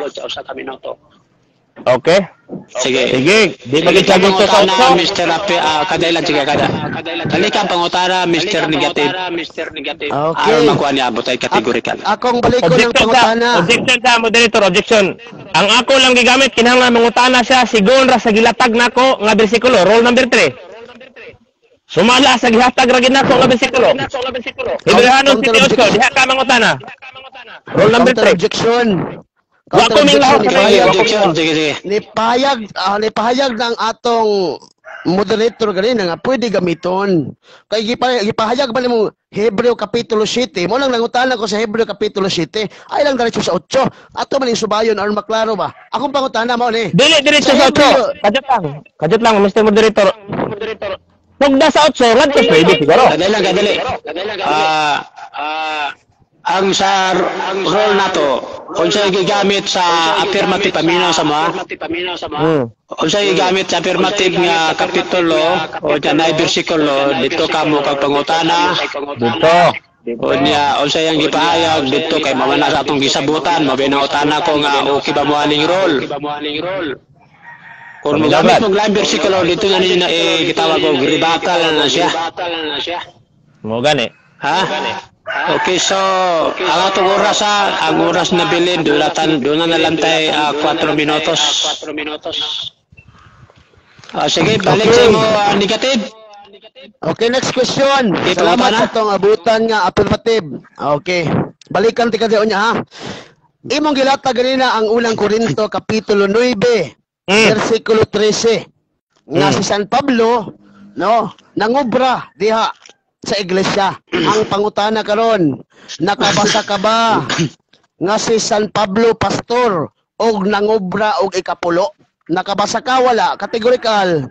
Okay. Sige. Sige, di ba Dali ka kita gusto sa pangutana, utso? Mister Api, ah, kadailan sige kada. Dali ka pangutana, Mister Negative. Okay. Aron makuha niya abot ay categorical. A- akong balik ko ng Objection sa, pangutana. objection sa, moderator, objection. Ang ako lang gigamit, kinahanglan mangutana siya, sigon ra sa gilatag nako nga bersikulo, rule number three. Sumala sa gihatag ra gid nako nga bersikulo. Ibrahanon Counter City objection. diha ka mangutana. Rule number Counter three. objection. Wa ko ning lahos ni sa payag, iyo. Objection, sige sige. ni payag, ah, ni pahayag ng atong moderator ganina nga pwede gamiton. Kay gipa- gipahayag ba nimo Hebreo kapitulo seven, mo lang nangutana ko sa Hebreo kapitulo seven, ay lang diretso sa eight. Ato man yung subayon aron maklaro ba. Akong pangutana mo ni. Dili diretso Sa sa utso. Hebreo- Kadot lang. Kadot lang, Mister Moderator. Tugda sa utso, ngadto pwede siguro. Kadali lang, kadali. Ah, ah, ang sa role na to, kung siya gigamit sa affirmative paminaw sa mga, Hmm. kung siya gigamit sa affirmative nga kapitulo o dyan na bersikulo, dito ka mo kag pangutana, Dito. o niya, o siya yung gipahayag dito kay mamana sa atong gisabutan, mabinautana ko nga okay ba mo aning role. Kung magamit mong line bersikulo, dito nga ninyo na eh, gitawag ko, rebuttal na siya. Mo gani. Ha? Okay, so ang atong oras ha, ang oras na bilin, dulatan, doon na nalantay uh, four minutos. Ah, sige, balik sa mo uh, negative. Okay, next question. Okay, Salamat pangutana. sa tong abutan nga affirmative. Okay. Balikan ti kadyo niya ha. Imong gilata ganina ang unang Korinto kapitulo nine, Mm. versikulo thirteen. Nga Mm. si San Pablo, no, nangobra diha sa iglesia. Ang pangutana karon, nakabasa ka ba nga si San Pablo pastor og nangobra og ikapulo? Nakabasa ka wala? Categorical.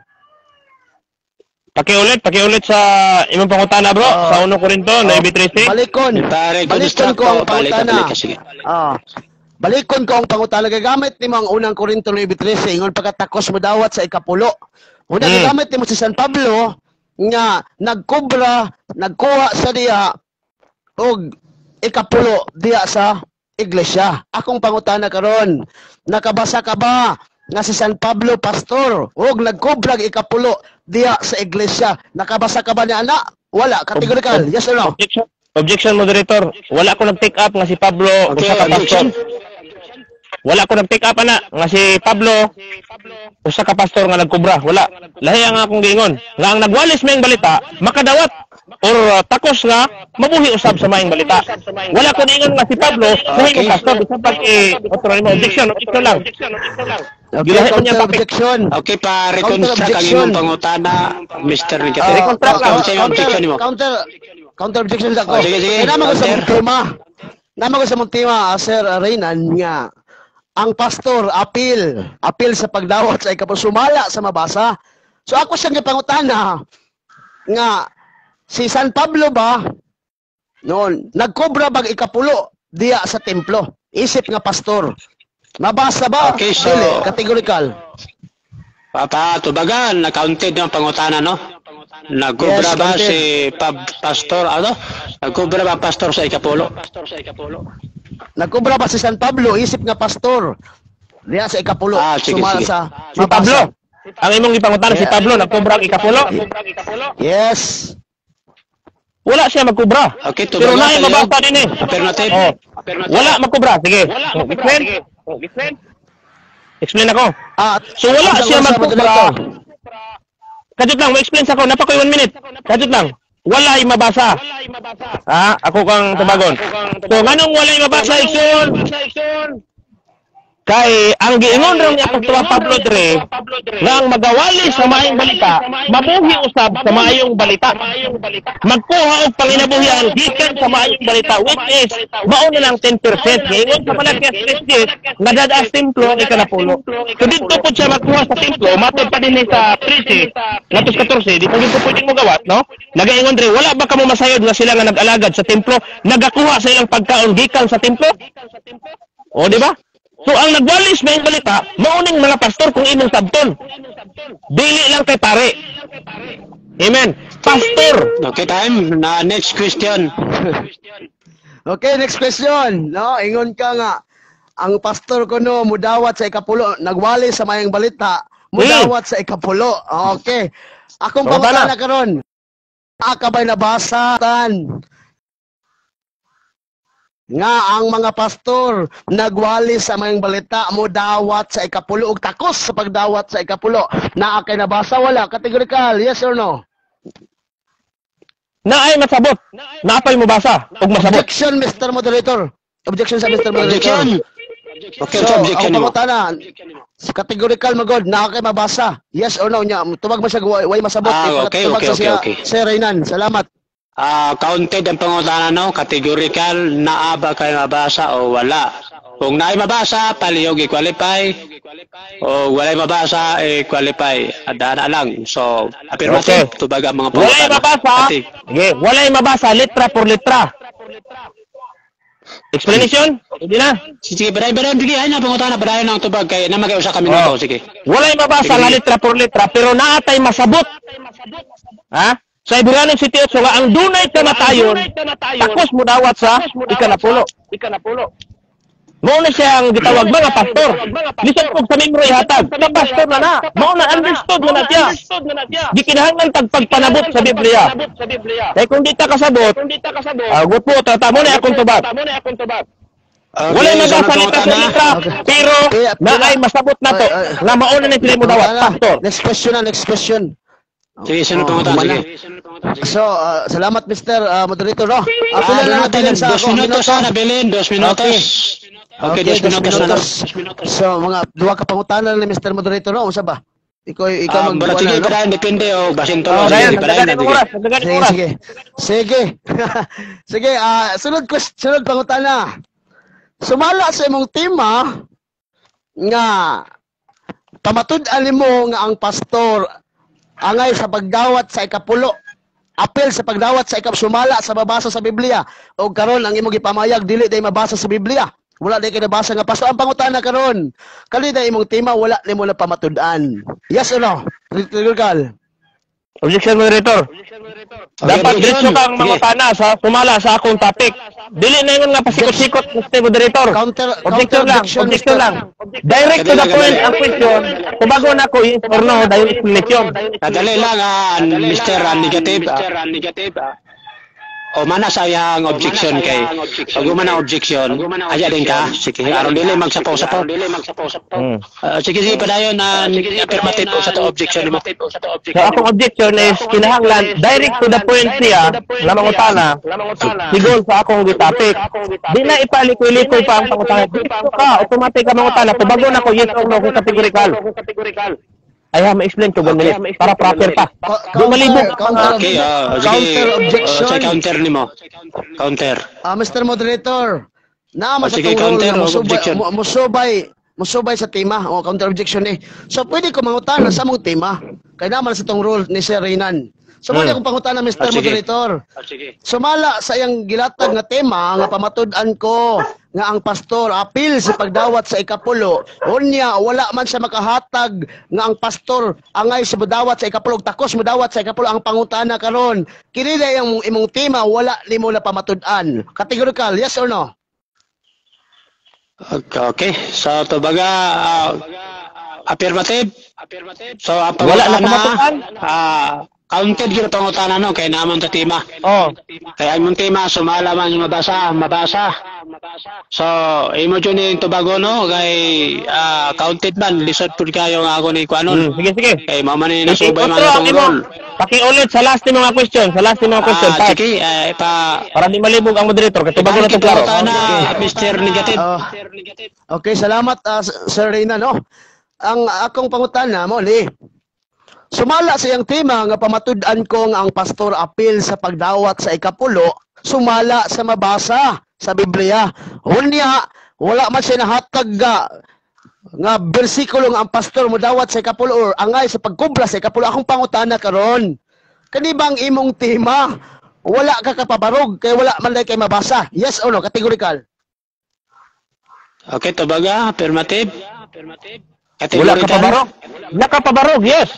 Pakiulit, pakiulit sa imong pangutana, bro. Ah. Sa unang Korinto nine thirteen. Balikon. Pare, kung Balikon distract ko ang ko, balik ka, pangutana. balik ka, sige. Ah. Balikon ko ang pangutana. Gagamit nimo ang unang Korinto nine thirteen ingon pagkatakos mo dawat sa ikapulo. Una Mm. gagamit nimo si San Pablo nga nagkobra, nagkuha sa diha og ikapulo diha sa iglesia. Akong pangutana karon, nakabasa ka ba nga si San Pablo pastor og nagkobra og ikapulo diha sa iglesia? Nakabasa ka ba ni ana? Wala, categorical. Yes or no? Objection. Objection, moderator. Wala ko nag-take up nga si Pablo Okay, usa ka objection. pastor. Wala ko nag-take up ana nga si Pablo usa ka pastor nga nagkubra. Wala. Lahi ang akong giingon. Nga ang nagwalis mayang balita, makadawat or uh, takos nga mabuhi usab sa mayang balita. Wala ko niingon nga si Pablo lahi Okay. nga pastor bisag pag eh otro nimo objection, objection lang. Okay, Gilahi ko niya counter topic. objection. Okay, pa-reconstruct ang Counter-objection. imong pangutana, Mister Ah, Negative. Reconstruct lang. Kung sa imong objection mo. Counter, counter objection sa ko. Oh, sige, sige. Kaya naman ko sa Counter. mong tema. Naman ko sa mong tema, ah, Sir Reynan, nga ang pastor appeal, appeal sa pagdawat sa ikapulo, sumala sa mabasa. So ako siyang pangutana nga si San Pablo ba noon nagkobra bag ikapulo diya sa templo. Isip nga pastor. Mabasa ba? Okay, so- Dili, categorical. Papa, tubagan, na-counted yung pangutana, no? Nagkubra Yes, ba counted. si pa- pastor, ano? Nagkubra ba pastor sa ikapulo? Nagkobra ba si San Pablo? Isip nga pastor. Diya sa ikapulo. Ah, sige, sumala sige. sa Si Pablo. Ang imong gipangutana si Yeah. Pablo nagkubra og ikapulo. Yes. Wala siya magkubra. Okay, Pero tubagan. na yung mabasa din eh. Affirmative. Oh. Wala magkubra. Sige. Oh, explain. Explain ako. Ah, So wala ang siya sa magkubra. moderator. Kadot lang, ma-explain sa ko. Napakoy one minute. Kadot lang. Wala yung mabasa. Ha? Ako kang tubagon. So, nganong wala yung mabasa, Ikson? Kay ang giingon ron ni Apostol Pablo dre nga ang magawali sa maayong balita, mabuhi usab sa maayong balita. Magkuha og panginabuhian gikan sa maayong balita, which is mao na lang ten percent. Giingon sa Malakias three nga dadaas templo ang ikanapulo. So dito po siya magkuha sa templo, matod pa din sa thirteen, ngatos fourteen, di pa dito pwedeng magawat, no? Nagaingon dre, wala ba kamo masayod nga sila nga nag-alagad sa templo, nagakuha sa ilang pagkaon gikan sa templo? O di ba? So ang nagwalis may balita, mauning mga pastor kung imong sabton. Dili lang kay pare. Amen. Pastor. Okay, time. Na next question. Okay, next question. No, ingon ka nga ang pastor ko no mudawat sa ikapulo, nagwali sa mayang balita, mudawat sa ikapulo. Okay. Akong O, pangutana tana. karon. Aka ba'y nabasa tan nga ang mga pastor nagwali sa mayang balita mo dawat sa ikapulo ug takos sa pagdawat sa ikapulo? Naa kay nabasa wala? Categorical, yes or no? Naay masabot. Naapay mo basa ug masabot. Objection, Mister Moderator. Objection sa Mister Moderator. Objection. Okay, So, so, objection ang mo. pangutana, sa categorical magod, naa kay mabasa? Yes or no? Nya, tubag mo siya, way way masabot. Ah, Ikaw okay, tubag okay, sa okay, siya, okay. Sir Reynan, salamat. Ah, counted ang pangutana no, categorical, naa ba kayo mabasa o wala? Kung naay mabasa, palihog i-qualify. O walay mabasa, i-qualify. Adana lang. So, affirmative, Okay. tubag ang mga Walay pangutana. mabasa. Ati. Okay, walay mabasa letra por letra. Explanation? Hindi na. Sige, baday, baday, sige, ay na pangutana, baday ng tubag kay na mag-usa kami Oh. nito, sige. Walay mabasa Sige. nga letra por letra pero naatay masabot. Ha? Sa Ibrani City so nga ang dunay kamatayon takos mo dawat sa ikanapulo. Ikanapulo. Mao na siya ang gitawag mga pastor. Lisod pug sa membro ihatag. Mga pastor na na. Mao na understood na na siya. Gikinahanglan tag pagpanabot sa Biblia. Kay kung di ta kasabot, ah, gupo tata mo na akong tubag. Okay, Wala so mabasa ang letra por pangutana, letra pero Okay, naay masabot na to. Ay, ay. Nga mao na ni sila mo dawat pastor. Next question na, next question. sige, sunod Oh, pangutana, wala. sige. So, uh, salamat Mister uh, Moderator. No? Ah, Ako na lang natin natin sa dos ako. minutos ha, nabilin, dos minutos. Okay, dos minutos na lang. So, mga duwa ka pangutanan ni Mister Moderator. No? Usa ba? Ikaw, ikaw Ah, mag pero sige, pero depende o basin tulo. Oh, Sige, dayan, sige, padayon nagdagan na, ng sige. oras, nagdagan ng Sige, oras. sige. Sige. Sige, ah sunod ko, sunod pangutana. Sumala sa imong tema nga pamatud-an nimo nga ang pastor angay sa pagdawat sa ikapulo. Apel sa pagdawat sa ikap sumala sa babasa sa Biblia. O karon ang imong gipamayag dili day mabasa sa Biblia. Wala day kinabasa nga pastor. Ang pangutana karon, kali day imong tema wala nimo na pamatud-an. Yes or no? Critical. Objection, moderator. Dapat objection. diretso kang Sige. mangutana sa sumala sa akong topic. Dili na yun nga pasikot-sikot, Mister Moderator. Counter- Objection counter lang, objection, objection Mister lang. Direct to the Kadali, point kadali. ang question. Kubago na ko yes or no, dahil explanation. Kadali lang, ah, Mister ah, Negative. ah. O mana sayang objection kay. Pag man ang objection, aya din ka. Sige, aron dili magsapaw-sapaw. Hmm. Ah, sige, sige, padayon na affirmative o sa to objection mo. So akong objection is kinahanglan direct to the point siya na mangutana. Sigol sa akong topic. Di na ipalikoy-likoy pa ang pangutana. Dito ka, automatic ka mangutana. Kubago na ko yes or no kung categorical. I have ma-explain to one minute para proper pa. Co- Di counter- malibog ang counter- Okay, ah, sige. Counter objection. Oh, sa counter nimo. Counter. Ah, Mister Moderator, naama Oh, sa sige, tong rule counter na o musubay, objection? mu- musubay, musubay sa tema. O, counter objection eh. So, pwede ko mangutan sa mong tema. Kaya naman sa tong rule ni Sir Reynan. So, pwede Hmm. akong pangutan Mister Ah, sige. Moderator. Ah, sige. Sumala sa iyang gilatag nga tema nga pamatud-an ko nga ang pastor apil sa pagdawat sa ikapulo. Unya, wala man siya makahatag nga ang pastor angay sa mudawat sa ikapulo. Takos mudawat sa ikapulo ang pangutana karon. Kini na yung imong tema wala nimo na pamatud-an. Categorical, yes or no? Okay, okay. So, to baga, ah, affirmative. So, ang Wala na pangutana, pamatukan? ah, counted gyud pangutana no kay namon ta tema. Oh. Kaya imong tema sumala man yung mabasa, mabasa. So, imo jud ni tubago no kay ah, counted man lisod pud kayo nga ako ni kuanon. Hmm, sige sige. Kay mao man ni Sige, nasubay man otro, atong imo. role. Pakiulit sa last ni mga question, sa last ni mga question. Ah, Pat. sige, eh, pa Para di malibog ang moderator kay tubago na to Ibalik klaro. kita na Mister Negative. Ah, okay, salamat ah, Sir Reyna, no? Ang akong pangutana mo li. Sumala sa iyang tema nga pamatud-an ko nga ang pastor apil sa pagdawat sa ikapulo, sumala sa mabasa sa Biblia. Unya, wala man siya nahatag nga, nga bersikulo nga ang pastor mo dawat sa ikapulo or angay sa pagkubra sa ikapulo. Akong pangutana karon. Kani bang imong tema? Wala ka kapabarog kay wala man lay kay mabasa. Yes or no? Categorical. Okay, tubaga, affirmative. Wala ka pabarog. Wala ka pabarog, yes.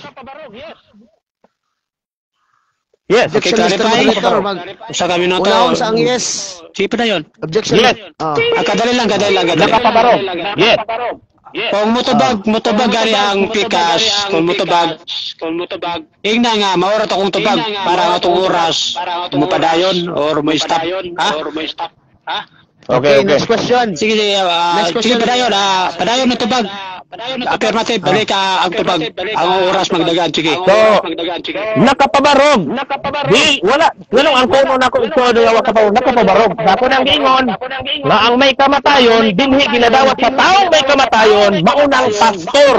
Yes. Okay, Objection, Mister clarify. Moderator, mag- Usa kami no to. Unahon sa ang yes. Sige na yun. Objection. Yes. Ah. Ah, kadali lang, kadali lang, Wala kadali. ka pabarog. Yes. Kung mutubag, mutubag gani ang pikas, kung mutubag, kung mutubag, ingna nga, maura to kung tubag, para nga itong oras, mupadayon, or mo stop, ha? Ha? Okay, okay. Next question. Sige, sige, ah, Next sige, question. padayon, ah, padayon na tubag. Affirmative, balik ka ang tubag. Ang oras magdagan, sige. So, nakapabarog. Nakapabarog. Di, wala. Ganun ang kuno na ko ito na wala kapabarog. Nakapabarog. Sa ako nang gingon, nga ang may kamatayon, dinhi ginadawat sa taong may kamatayon, maunang pastor.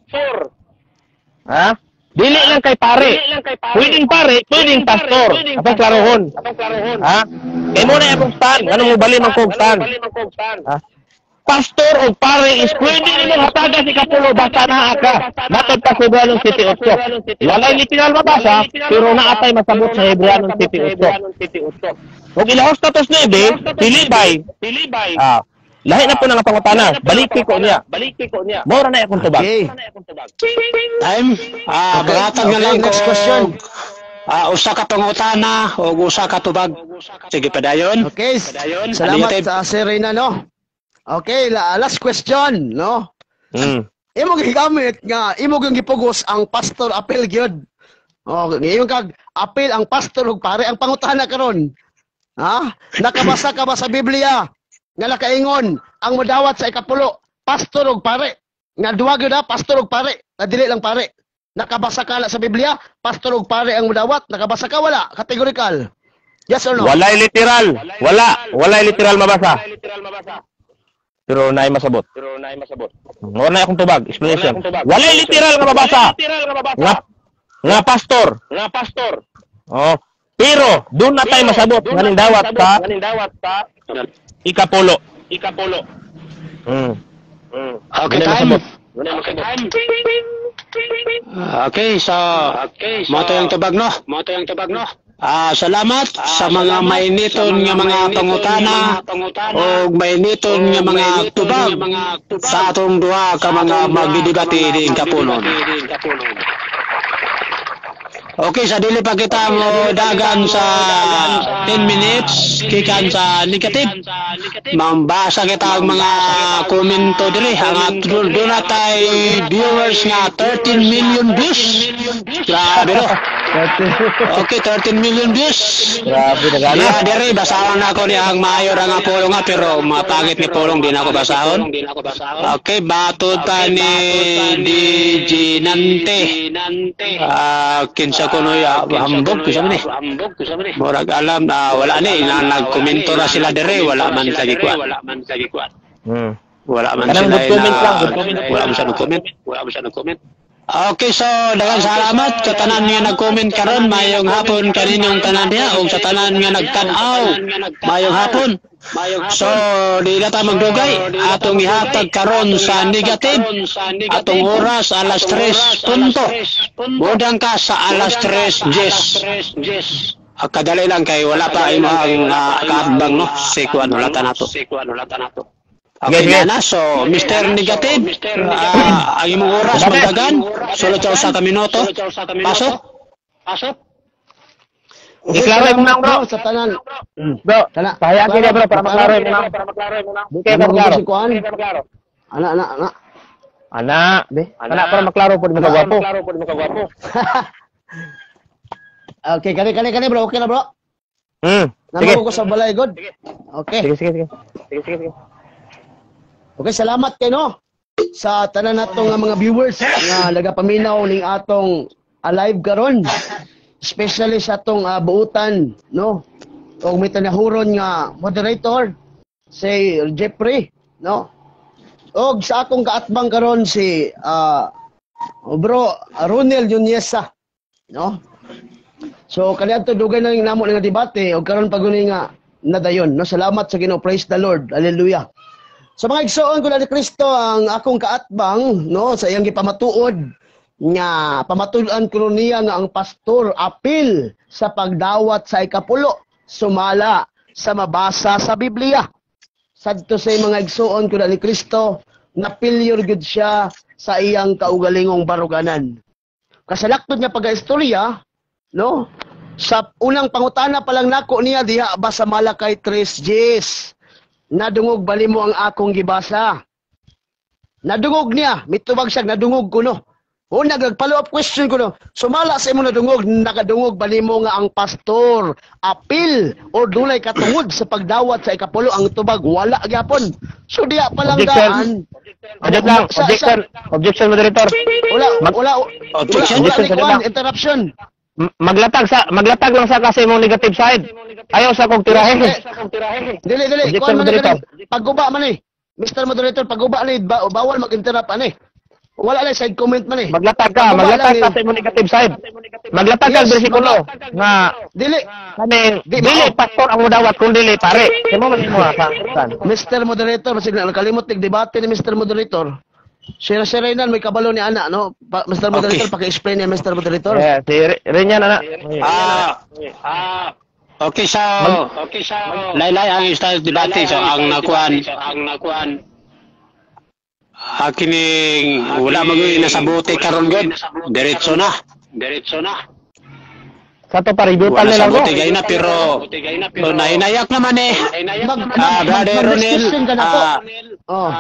Ha? Dili lang kay pare. Pwedeng pare, pwedeng pastor. Atong klarohon. Ha? Kay mo na akong stand. Ano mo bali man kong stand? Ha? Pastor o pare is pwede nimo hatagan si kapulo basta naa ka. Matod pa sa Hebreanong City eight. Walay literal mabasa, pero naatay masabot sa Hebreanong City eight. Kung ilahos status ni Ebe, pilibay. Pilibay. Ah, lahi na po na nga pangutana. Baliki ko niya. Baliki ko niya. Mora na akong tubag. Okay. Time, ah, baratag na Okay, lang next kung, question. ah, usa ka pangutana, o usa ka tubag. Sige, padayon. Okay. Padayon. Salamat Negative. sa Sir Reyna, no? Okay, la last question, no? Hmm. Imo gigamit nga imo gyung gipugos ang pastor apil gyud. Oh, ngayon kag apil ang pastor ug pare ang pangutana karon. Ha? Nakabasa ka ba sa Biblia nga nakaingon ang modawat sa ikapulo, pastor ug pare? Nga duwa gyud ha, pastor ug pare. Na dili lang pare. Nakabasa ka na sa Biblia, pastor ug pare ang modawat? Nakabasa ka wala? Categorical. Yes or no? Walay literal. Wala. Walay literal mabasa. Pero naay masabot. Pero naay masabot. Mora na akong tubag. Explanation. Walay literal nga mabasa. Nga nga pastor. Nga pastor. Oh. Pero doon na tayo masabot nganing dawat sa nganing dawat sa ikapulo. Ikapulo. Hmm. Hmm. Okay, time. Ah, Okay, so, moto yung tubag, no? Moto yung tubag, no? Ah, salamat sa mga mainiton nga mga pangutana o mainiton nga mga tubag sa atong duha ka mga magdidebate diin kapunon. Okay, sa dili pa kita mo dagan sa ten minutes kikan sa negative. Mambasa kita ang mga komento diri. Ang doon na tayo viewers nga thirteen million views. Grabe no. Okay, thirteen million views. Grabe na gana. Yeah, diri basahan ako ni ang mayor nga pulong nga pero mapangit ni pulong di na ako basahon. Okay, batod pa ni D J Nante. Ah, kinsa ko no ya hambog ko sa ni. Murag alam na wala ni na nagkomento na sila diri wala man lagi kuan. Wala man lagi kuan. Hmm. Wala man Kanang sila good comment na- lang, good comment. Wala man siya nag-comment. Wala man siya nag-comment. Okay, so daghang salamat sa tanan nga nag-comment karon mayong hapon kaninyong tanan diha o sa tanan nga nagtan-aw mayong hapon. So di na ta magdugay atong ihatag karon sa negative atong oras alas tres punto. Budang ka sa alas tres yes. Ah, kadali lang kay wala pa imong uh, kaabang no si kuan wala ta nato. Okay Yes, yes. na na. So, Mister Negative, ah, ang imong oras magdagan. Sulod sa usa ka minuto. Pasok. Pasok. Iklaro mo na bro. Sa tanan. Bro, Kana. pahayag ka bro para maklaro mo na. Di kayo maklaro. Si kuan. Ana ana ana. Ana, be. Ana para maklaro pud mo kagwapo. Okay, kani kani kani bro, okay na bro? Hmm. Sige. Namo ko sa balay god. Okay. Sige, sige, sige. Sige, sige, sige. Okay, salamat kay no sa tanan natong nga mga viewers nga nagapaminaw ning atong alive karon. Especially sa atong uh, buutan, no? O may tanahuron nga moderator si Jeffrey, no? Og sa akong kaatbang karon si uh, bro Ronel Yuniesa, no? So kaniadto dugay na namo nga debate og karon paguni nga nadayon, no? Salamat sa Ginoo, praise the Lord. Hallelujah. Sa mga igsoon ko na ni Kristo ang akong kaatbang, no, sa iyang gipamatuod nga pamatulan ko niya nga ang pastor apil sa pagdawat sa ikapulo sumala sa mabasa sa Biblia. Sadto sa mga igsoon ko na ni Kristo na pilyor gud siya sa iyang kaugalingong baruganan. Kasalaktod niya pag-istorya, no? Sa unang pangutana pa lang nako niya diha ba sa Malakay three Gs. Nadungog bali mo ang akong gibasa. Nadungog niya, mitubag siya nadungog kuno. O nagpalo up question ko no. Sumala sa imo nadungog, nakadungog bali mo nga ang pastor apil o dunay katungod sa pagdawat sa ikapulo ang tubag wala gyapon. So diya pa lang daan. Objection lang, objection, objection moderator. Wala wala Objection, wala, objection, wala, wala. interruption. M- Maglatag sa maglatag lang sa kasi mong negative side. Ayaw sa kong tirahe. Dili dili, Objection, kuan man moderator. ni pagguba man ni. Mister Moderator, pagguba ni ba, bawal mag-interrupt ani. Wala na side comment man eh. Maglatag ka, Pagguba maglatag lang ka eh. sa imong negative side. Maglatag ka Yes, bersikulo nga Dili. kani Di- dili pastor ang mudawat kun dili pare. Kamo man mo sa san. Mister Moderator, masig na nakalimot tig debate ni Mister Moderator. Share-share nan may kabalo ni ana no. Pa, Mister Moderator, Okay. paki-explain niya Mister Moderator. Yeah, si Re- Renyan na. Ah, ah, okay, so, okay, so, laylay ang style debate, so, ang nakuan, ang nakuan, akining, wala mag-uwi na sa buti karon god, diretso na, diretso na. Sa to paributan Wala nila sa ko. buti gay na, pero, pero nainayak naman eh. Mag- Ah, Brother mag- Ronel, mag-discussion ka na po. ah, Oh.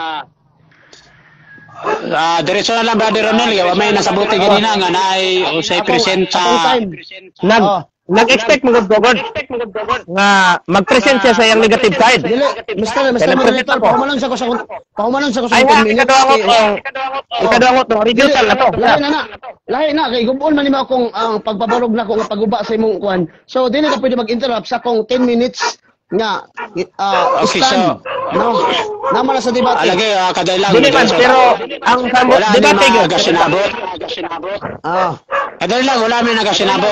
ah, diretso na lang, Brother Ronel, gawa may nasa buti ganina, nga na ay, usay present Akong sa, time. Nag Oh. nag-expect mo gud gogod nga mag-present siya sa iyang negative side. Dili, Mister Mister Kaya Moderator, nag-present ako. pahumanon sa ko sa pahumanon sa ko sa Ay ten nga, minutes. ikaduangot kay- ko. Ikaduangot to, review Dili, tal na to. Lahi na na. Lahi na kay gubon man nimo akong ang pagpabarog na ko nga paguba sa imong kuan. So dili ka pwede mag-interrupt sa akong ten minutes nga uh, Okay, stand. so- no. Nama na sa debate. alagay, ah, kaday lang, Dili man diretso. pero ang sambo Wala ni debate gyud. mga kasinabot. Ah. Kadali lang, wala may nagasinabot.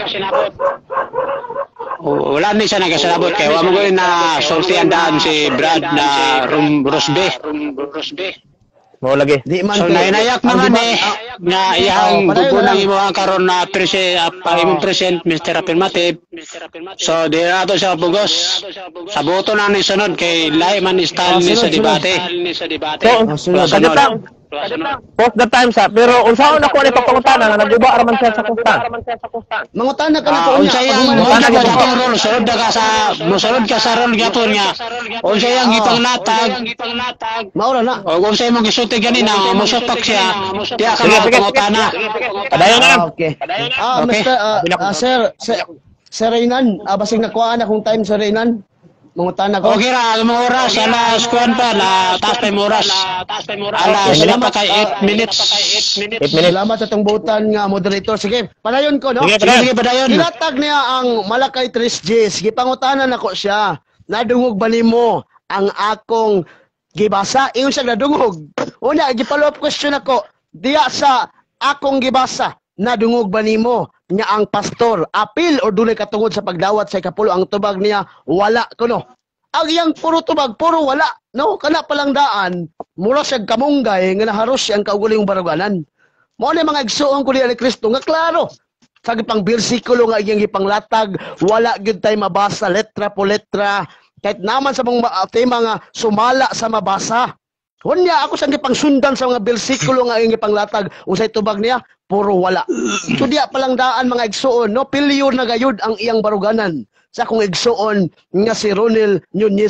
O- Wala may siya nagasinabot. Kaya wala mo ko na sulti ang daan si Brad na Rum Rosbe. Mo lagi. Di man So kay- nainayak ang naman deba- eh ah, na iyang Oh, padayon bubo na lang. ng imo ang karon na prese pa imong present Mister Affirmative. So di ato siya pugos. Sa boto na ni sunod kay lahi man style Ah, ni sa sunod, debate. So, Ah, sunod. kadita post the time sa pero unsaon ako ni papangutana na naguba raman siya sa kustan. Mangutan na ka na Ah, ko unsa yang Pag- mo na ka sa role, sunod na ka sa mosunod ka sa role gyapon nga. Unsa yang gipanglatag, Maura na. o kung sa imong gisulti ganina, mosupak siya, di ka Sige, sige, mapangutana. Padayon na. Ah, okay. Ah, Okay. Mister ah, ah, Sir, Sir, Sir Reynan, ah, basig nakuhaan akong time Sir Reynan. Mangutan ako. Okay ra, mga oras, alas kuwan pa, na taas pa yung oras. Alas, sila pa kay eight minutes. eight minutes. Salamat sa itong buutan nga moderator. Sige, padayon ko, no? Sige, Sige, sige pa dayon. Kinatag niya ang Malakay three Gs. Gipangutanan ako siya. Nadungog ba nimo ang akong gibasa? Iyon siya nadungog. Una, gipalo up question ako. Diya sa akong gibasa, nadungog ba nimo niya ang pastor? Apil o dunay katungod sa pagdawat sa ikapulo? Ang tubag niya, wala kuno. Ang iyang puro tubag, puro wala. No, kana palang daan, mura siya kamunggay, nga naharos siya ang kaugalingong baruganan. Mo na mga igsuon ko ni Kristo nga klaro. Sa pang bersikulo nga iyang ipanglatag, wala gyud tay mabasa letra po letra. Kahit naman sa mga tema nga sumala sa mabasa. Hunya ako sa gipang sundan sa mga bersikulo nga iyang ipanglatag, unsay tubag niya, puro wala. So diya palang daan mga igsuon, no, pilyor na gayud ang iyang baruganan sa kung igsuon nga si Ronel Yuniesa.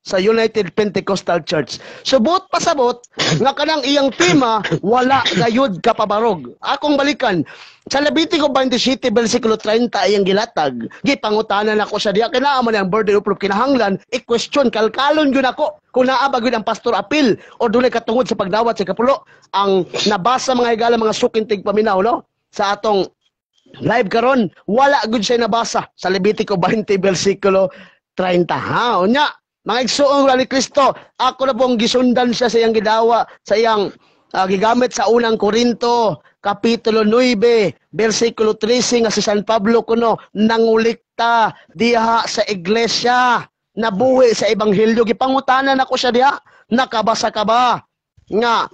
sa United Pentecostal Church. Subot pasabot nga kanang iyang tema wala gayud kapabarog. Akong balikan sa Levitico twenty-seven versikulo thirty iyang gilatag. Gipangutanan ako sa diya kana man ang burden of proof kinahanglan i-question kalkalon gyud ako kung naa ba gyud ang pastor apil o dunay katungod sa pagdawat sa ikapulo. Ang nabasa mga higala mga sukintig paminaw no sa atong live karon wala gyud siya nabasa sa Levitico twenty versikulo thirty. Ha unya mga igsoong ni Kristo, ako na pong gisundan siya sa iyang gidawa, sa iyang uh, gigamit sa unang Korinto, Kapitulo nine, versikulo thirteen, nga si San Pablo kuno, nangulikta diha sa iglesia, nabuhi sa Ebanghelyo. Gipangutanan ako siya diha, nakabasa ka ba? Nga,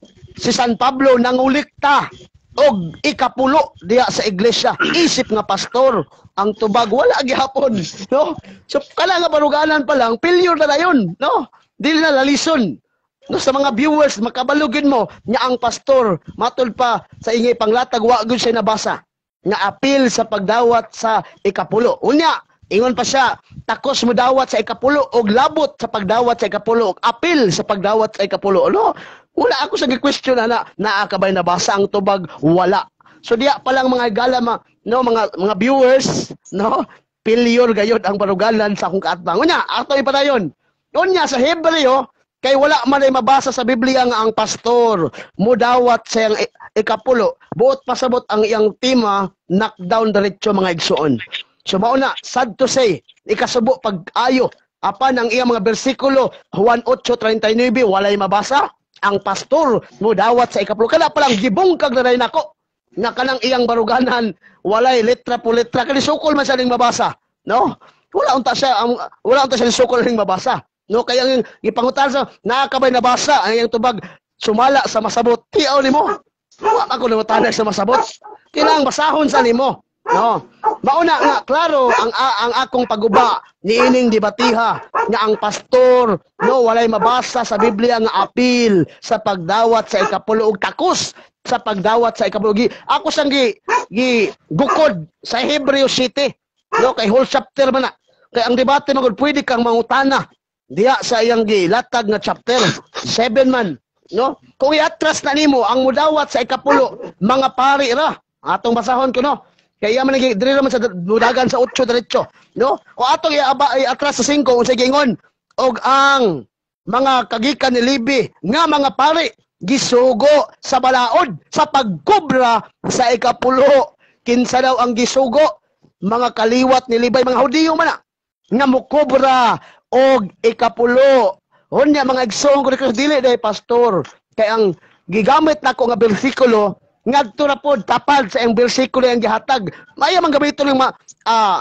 si San Pablo nangulikta, og ikapulo diha sa iglesia, isip nga pastor, ang tubag wala gihapon, no? So kala nga baruganan pa lang, failure na dayon, no? Dili na lalison. No, sa mga viewers makabalugin mo nya ang pastor matud pa sa ingay panglatag wa gyud siya nabasa nga apil sa pagdawat sa ikapulo. Unya, ingon pa siya, takos mo dawat sa ikapulo og labot sa pagdawat sa ikapulo og apil sa pagdawat sa ikapulo. No? Wala ako sa gi-question na naa ka ba'y nabasa ang tubag? Wala. So diya pa lang mga gala ma, no mga mga viewers, no? Failure gayud ang barugalan sa akong kaatbang. Unya, ato ipadayon. Unya sa Hebreo kay wala man ay mabasa sa Biblia nga ang pastor mudawat sa iyang ikapulo. Buot pasabot ang iyang tema knockdown diretso mga igsoon. So mauna, sad to say, ikasubo pag-ayo apan ang iyang mga bersikulo Juan eight thirty-nine walay mabasa ang pastor mudawat sa ikapulo. Kana pa lang gibungkag na rin ako nga kanang iyang baruganan walay letra po letra kani sukol man siya ning mabasa, no? Wala unta siya um, wala unta siya sukol ning mabasa, no? Kaya ang gipangutan sa nakakabay nabasa ang iyang tubag sumala sa masabot. Tiaw nimo wa ako nangutana sa masabot, kinang basahon sa nimo, no? Mauna nga klaro ang ang akong paguba niining debatiha nga ang pastor no walay mabasa sa Biblia nga apil sa pagdawat sa ikapulo og takos sa pagdawat sa ikapulo. Ako sang gi, gi gukod sa Hebreo City, no kay whole chapter man na. Kay ang debate magud pwede kang mangutana diha sa iyang gilatag nga chapter seven man, no? Kung iatras na nimo ang mudawat sa ikapulo, mga pari ra. Atong basahon ko no. Kaya man nagi diri man sa mudagan sa eight diretso, no? O atong iaba iatras sa five unsa gingon og ang mga kagikan ni Levi nga mga pari gisugo sa balaod sa pagkobra sa ikapulo. Kinsa daw ang gisugo? Mga kaliwat ni Libay, mga Hudiyo man na nga mukobra og ikapulo. Unya mga igsoon ko ni dili day pastor kay ang gigamit nako nga bersikulo ngadto ra pod tapad sa ang bersikulo ang gihatag. Maya man gamiton ng mga uh,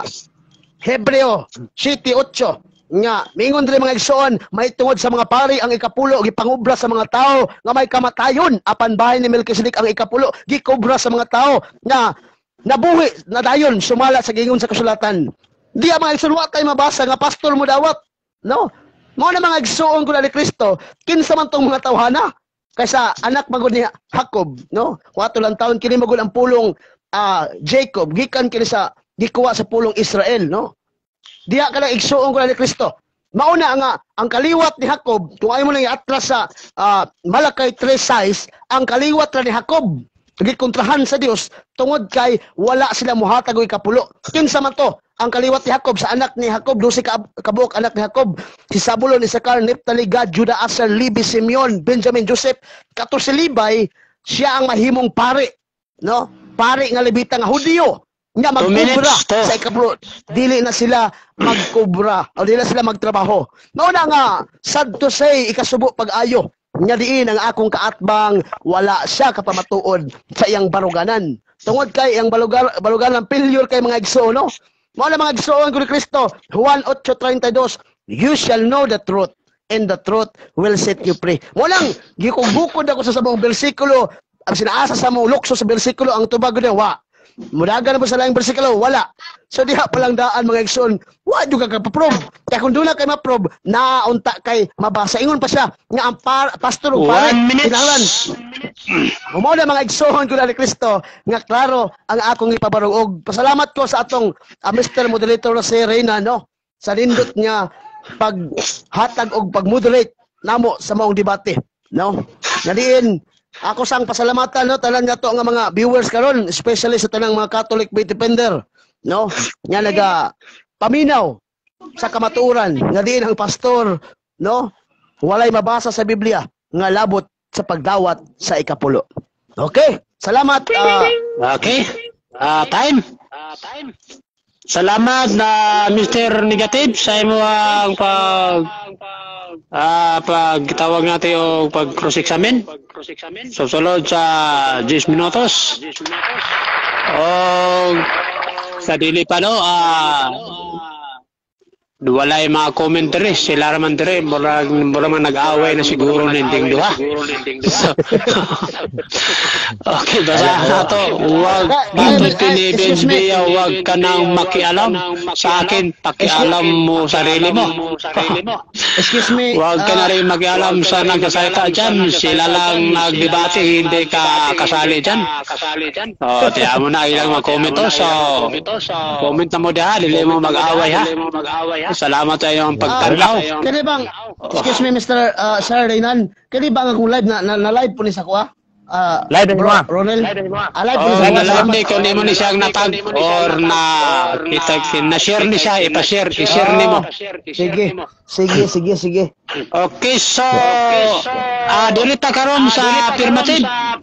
Hebreo City eight nga mingon diri mga igsoon may tungod sa mga pari ang ikapulo gipangubra sa mga tao nga may kamatayon apan bahay ni Melkisedek ang ikapulo gikobra sa mga tao nga nabuhi na dayon sumala sa gingon sa kasulatan. Diya mga igsoon wa kay mabasa nga pastor mo dawat, no? Mao na mga igsoon ko ni Kristo kinsa man tong mga tawhana kaysa anak magud ni Jacob, no? Wato lang taon kini magud ang pulong uh, Jacob gikan kini sa gikuha sa pulong Israel, no? Diya ka lang igsuon ko ni Kristo. Mauna nga, ang kaliwat ni Jacob, kung ayaw mo lang i-atras sa uh, Malakay three size, ang kaliwat ra ni Jacob, gikontrahan sa Dios tungod kay wala sila muhatag og ikapulo. Kinsa man to? Ang kaliwat ni Jacob sa anak ni Jacob, dusi ka kabuok anak ni Jacob, si Zabulon, Isakar, Naphtali, Gad, Judah, Aser, Levi, Simeon, Benjamin, Joseph, kato si Libay, siya ang mahimong pari, no? Pari nga Levita nga Hudiyo. Nga magkubra sa ikapulo. Dili na sila magkubra o dili na sila magtrabaho. Mauna nga, sad to say, ikasubo pag-ayo. Nga diin ang akong kaatbang, wala siya kapamatuod sa iyang baruganan. Tungod kay ang balugar, baluganan, failure kay mga igsoon, no? Mauna mga igsoon ko ni Kristo, Juan eight thirty-two, you shall know the truth, and the truth will set you free. Mulang, gikubukod ako sa sabong bersikulo, ang sinaasa sa mong lukso sa bersikulo, ang tubag na, wa. Mudagan na po sa laing bersikulo, wala. So diha palang daan mga igsoon, wa juga ka pa-probe. Kaya kung doon na kay ma-probe, naunta kay mabasa. Ingon pa siya, nga ang par pastor o pare, kinahanglan. Umaw na mga igsoon ko na ni Kristo, nga klaro ang akong ipabarog. Og pasalamat ko sa atong uh, Mister Moderator si Reyna, no? Sa nindot niya paghatag og pagmoderate namo sa maong debate, no? Nadiin ako sang pasalamatan no tanan nato nga mga viewers karon, especially sa tanang mga Catholic faith defender, no? Nga naga paminaw sa kamatuoran nga diin ang pastor, no? Walay mabasa sa Biblia nga labot sa pagdawat sa ikapulo. Okay? Salamat. Uh, Okay. Ah, time. Ah, time. Salamat na Mister Negative sa imo ang pag ah pagtawag natin o pag cross examine. So sulod sa ten minutos. O sa dili pa no ah walay mga commentary sila raman dire murag murag man nag-away na siguro ninding duha. So, okay, basta nato wag pinibigay wag ka nang makialam sa akin, pakialam mo sarili mo. excuse me. Wag ka na uh, rin makialam sa nagsasalita dyan, sila lang nagdebate, hindi ka kasali dyan. O, tiyan mo na ilang mag-comment to, so comment na mo diha, dili mo mag-away ha. Salamat sa iyong pagtanaw. Kani bang, excuse me Mister Uh, Sir Reynan, kani bang akong live na, na, na live po ni sa kuha? Uh, Live din mo. Ronel? Ah, live po Oh, ni sa kuha. nalaman di kung di mo ni siyang natag or na kita na-share ni siya, ipa-share, i-share ni mo. Sige, sige, sige, sige. Okay, so ah dili ta karon sa affirmative.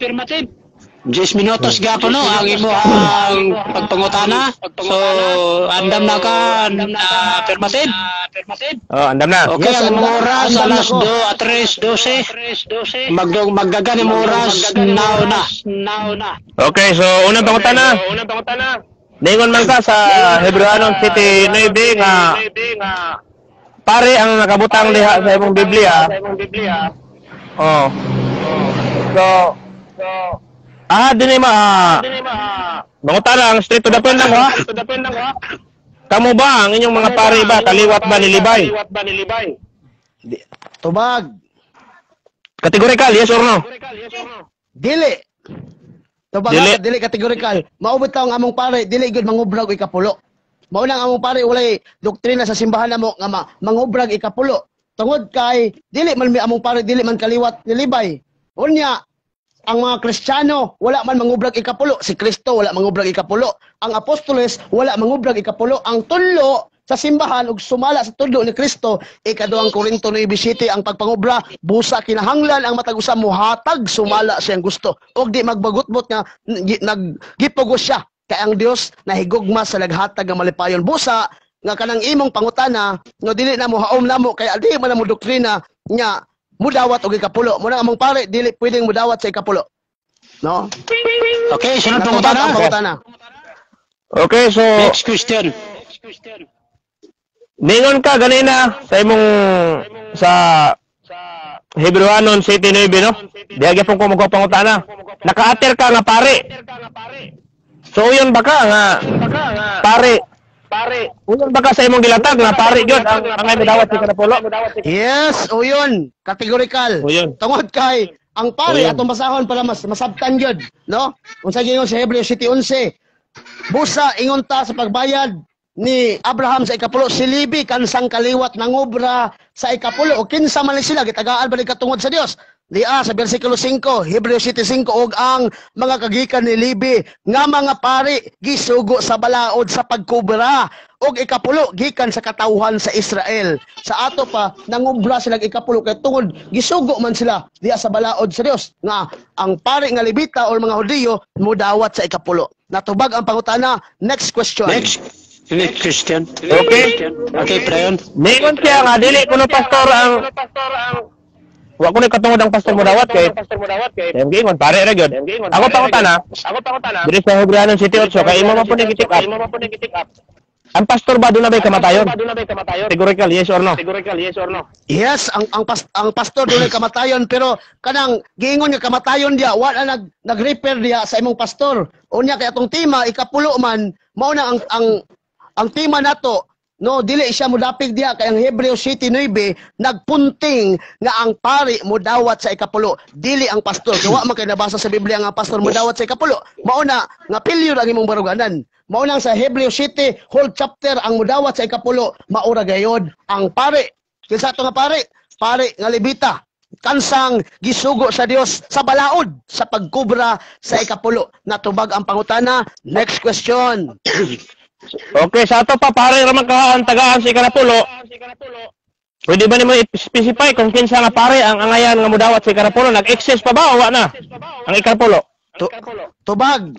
ten minutos gapo no ang imo ang pagpangutana. So andam na ka na affirmative. Oh, andam na. Okay, Yes, ang andam- oras andam na alas ko. two at tres doce. Mag maggaga ni oras now na. Okay, so unang pangutana. Ningon man ka sa Hebrewanon City Navy nga pare ang nakabutang diha sa imong Biblia. Oh. So, ah, din ma. Pangutana ang straight to the point lang ha. Kamo ba ang inyong mga pare ba kaliwat ba ni Libay? Di- Tubag. Categorical, yes or no? Dili. Tubag Dili. dili, dili kategorikal. Maubot taong among pare, dili gud mangubrag ikapulo. Mao nang among pare walay doktrina sa simbahan namo nga ma- mangubrag ikapulo. Tungod kay dili man mi among pare dili man kaliwat ni Libay. Unya ang mga Kristiyano wala man mangubrag ikapulo, si Kristo wala mangubrag ikapulo, ang apostoles wala mangubrag ikapulo, ang tulo sa simbahan ug sumala sa tudlo ni Kristo ikaduhang Korinto nine seven ang pagpangubra busa kinahanglan ang matag usa mohatag sumala siyang gusto ug di magbagot-bot nga gi- naggipugos siya kay ang Dios nahigugma sa naghatag nga malipayon busa nga kanang imong pangutana no dili na mo haom namo kay di man na mo doktrina nya mudawat og ikapulo mo na among pare dili pwedeng mudawat sa ikapulo no Okay, sunod natubag pangutana. ang pangutana. Okay, so Next question. ningon ka ganina sa imong sa Hebrewanon City Navy, no? Diagi pong ko magpangutana. Naka-atter ka nga pare. So yun ba ka nga pare? Pare. Uyon ba ka sa imong gilatag nga pare gyud ang ang ay madawat sa kanapulo? Yes, o yun, categorical. O yun. Tungod kay ang pare O yun. atong basahon para mas masabtan gyud, no? Unsa gingon sa Hebreo City eleven, busa ingon ta sa pagbayad ni Abraham sa ikapulo si Libi kansang kaliwat nangobra sa ikapulo o kinsa man sila gitagaan ba ni katungod sa Dios. Diya sa bersikulo five, Hebreo City five og ang mga kagikan ni Libi nga mga pari gisugo sa balaod sa pagkubra og ikapulo gikan sa katawhan sa Israel. Sa ato pa nangubra sila og ikapulo kay tungod gisugo man sila diya sa balaod sa Dios nga ang pari nga Levita o mga Hudiyo mudawat sa ikapulo. Natubag ang pangutana. Next question. Next. Next question. Okay. Okay, Prayon. Ningon siya nga dili kuno pastor ang wa ko ni katungod ang pastor mo dawat kay Em gingon pare ra gyud. Ako pangutana. Ako pangutana. Diri sa Hebrewanon City eight kay imo man po ni gitik up. Ang pastor ba doon na ba'y kamatayon? Categorical, yes or no? Yes, ang ang pas, ang pastor dunay kamatayon pero kanang giingon nga kamatayon dia wala nag nag-repair dia sa imong pastor. Unya kay atong tima ikapulo man mao na ang ang ang tima nato no dili siya modapig diha kay ang Hebreo City nine nagpunting nga ang pari modawat sa ikapulo dili ang pastor kay wa man kay nabasa sa Biblia nga pastor modawat sa ikapulo mao na nga pilyo ang imong baruganan mao nang sa Hebreo City whole chapter ang modawat sa ikapulo maura gayod ang pari Kinsa ato nga pare? Pare nga Levita. Kansang gisugo sa Dios sa balaod sa pagkubra sa ikapulo. Natubag ang pangutana. Next question. Okay, sa ato pa pare ramang kahaan tagaan sa ikanapulo. Pwede ba nimo i-specify kung kinsa nga pare ang angayan nga mudawat sa ikanapulo? Nag-exist pa ba o wa na? Ang ikapulo. Tu tubag.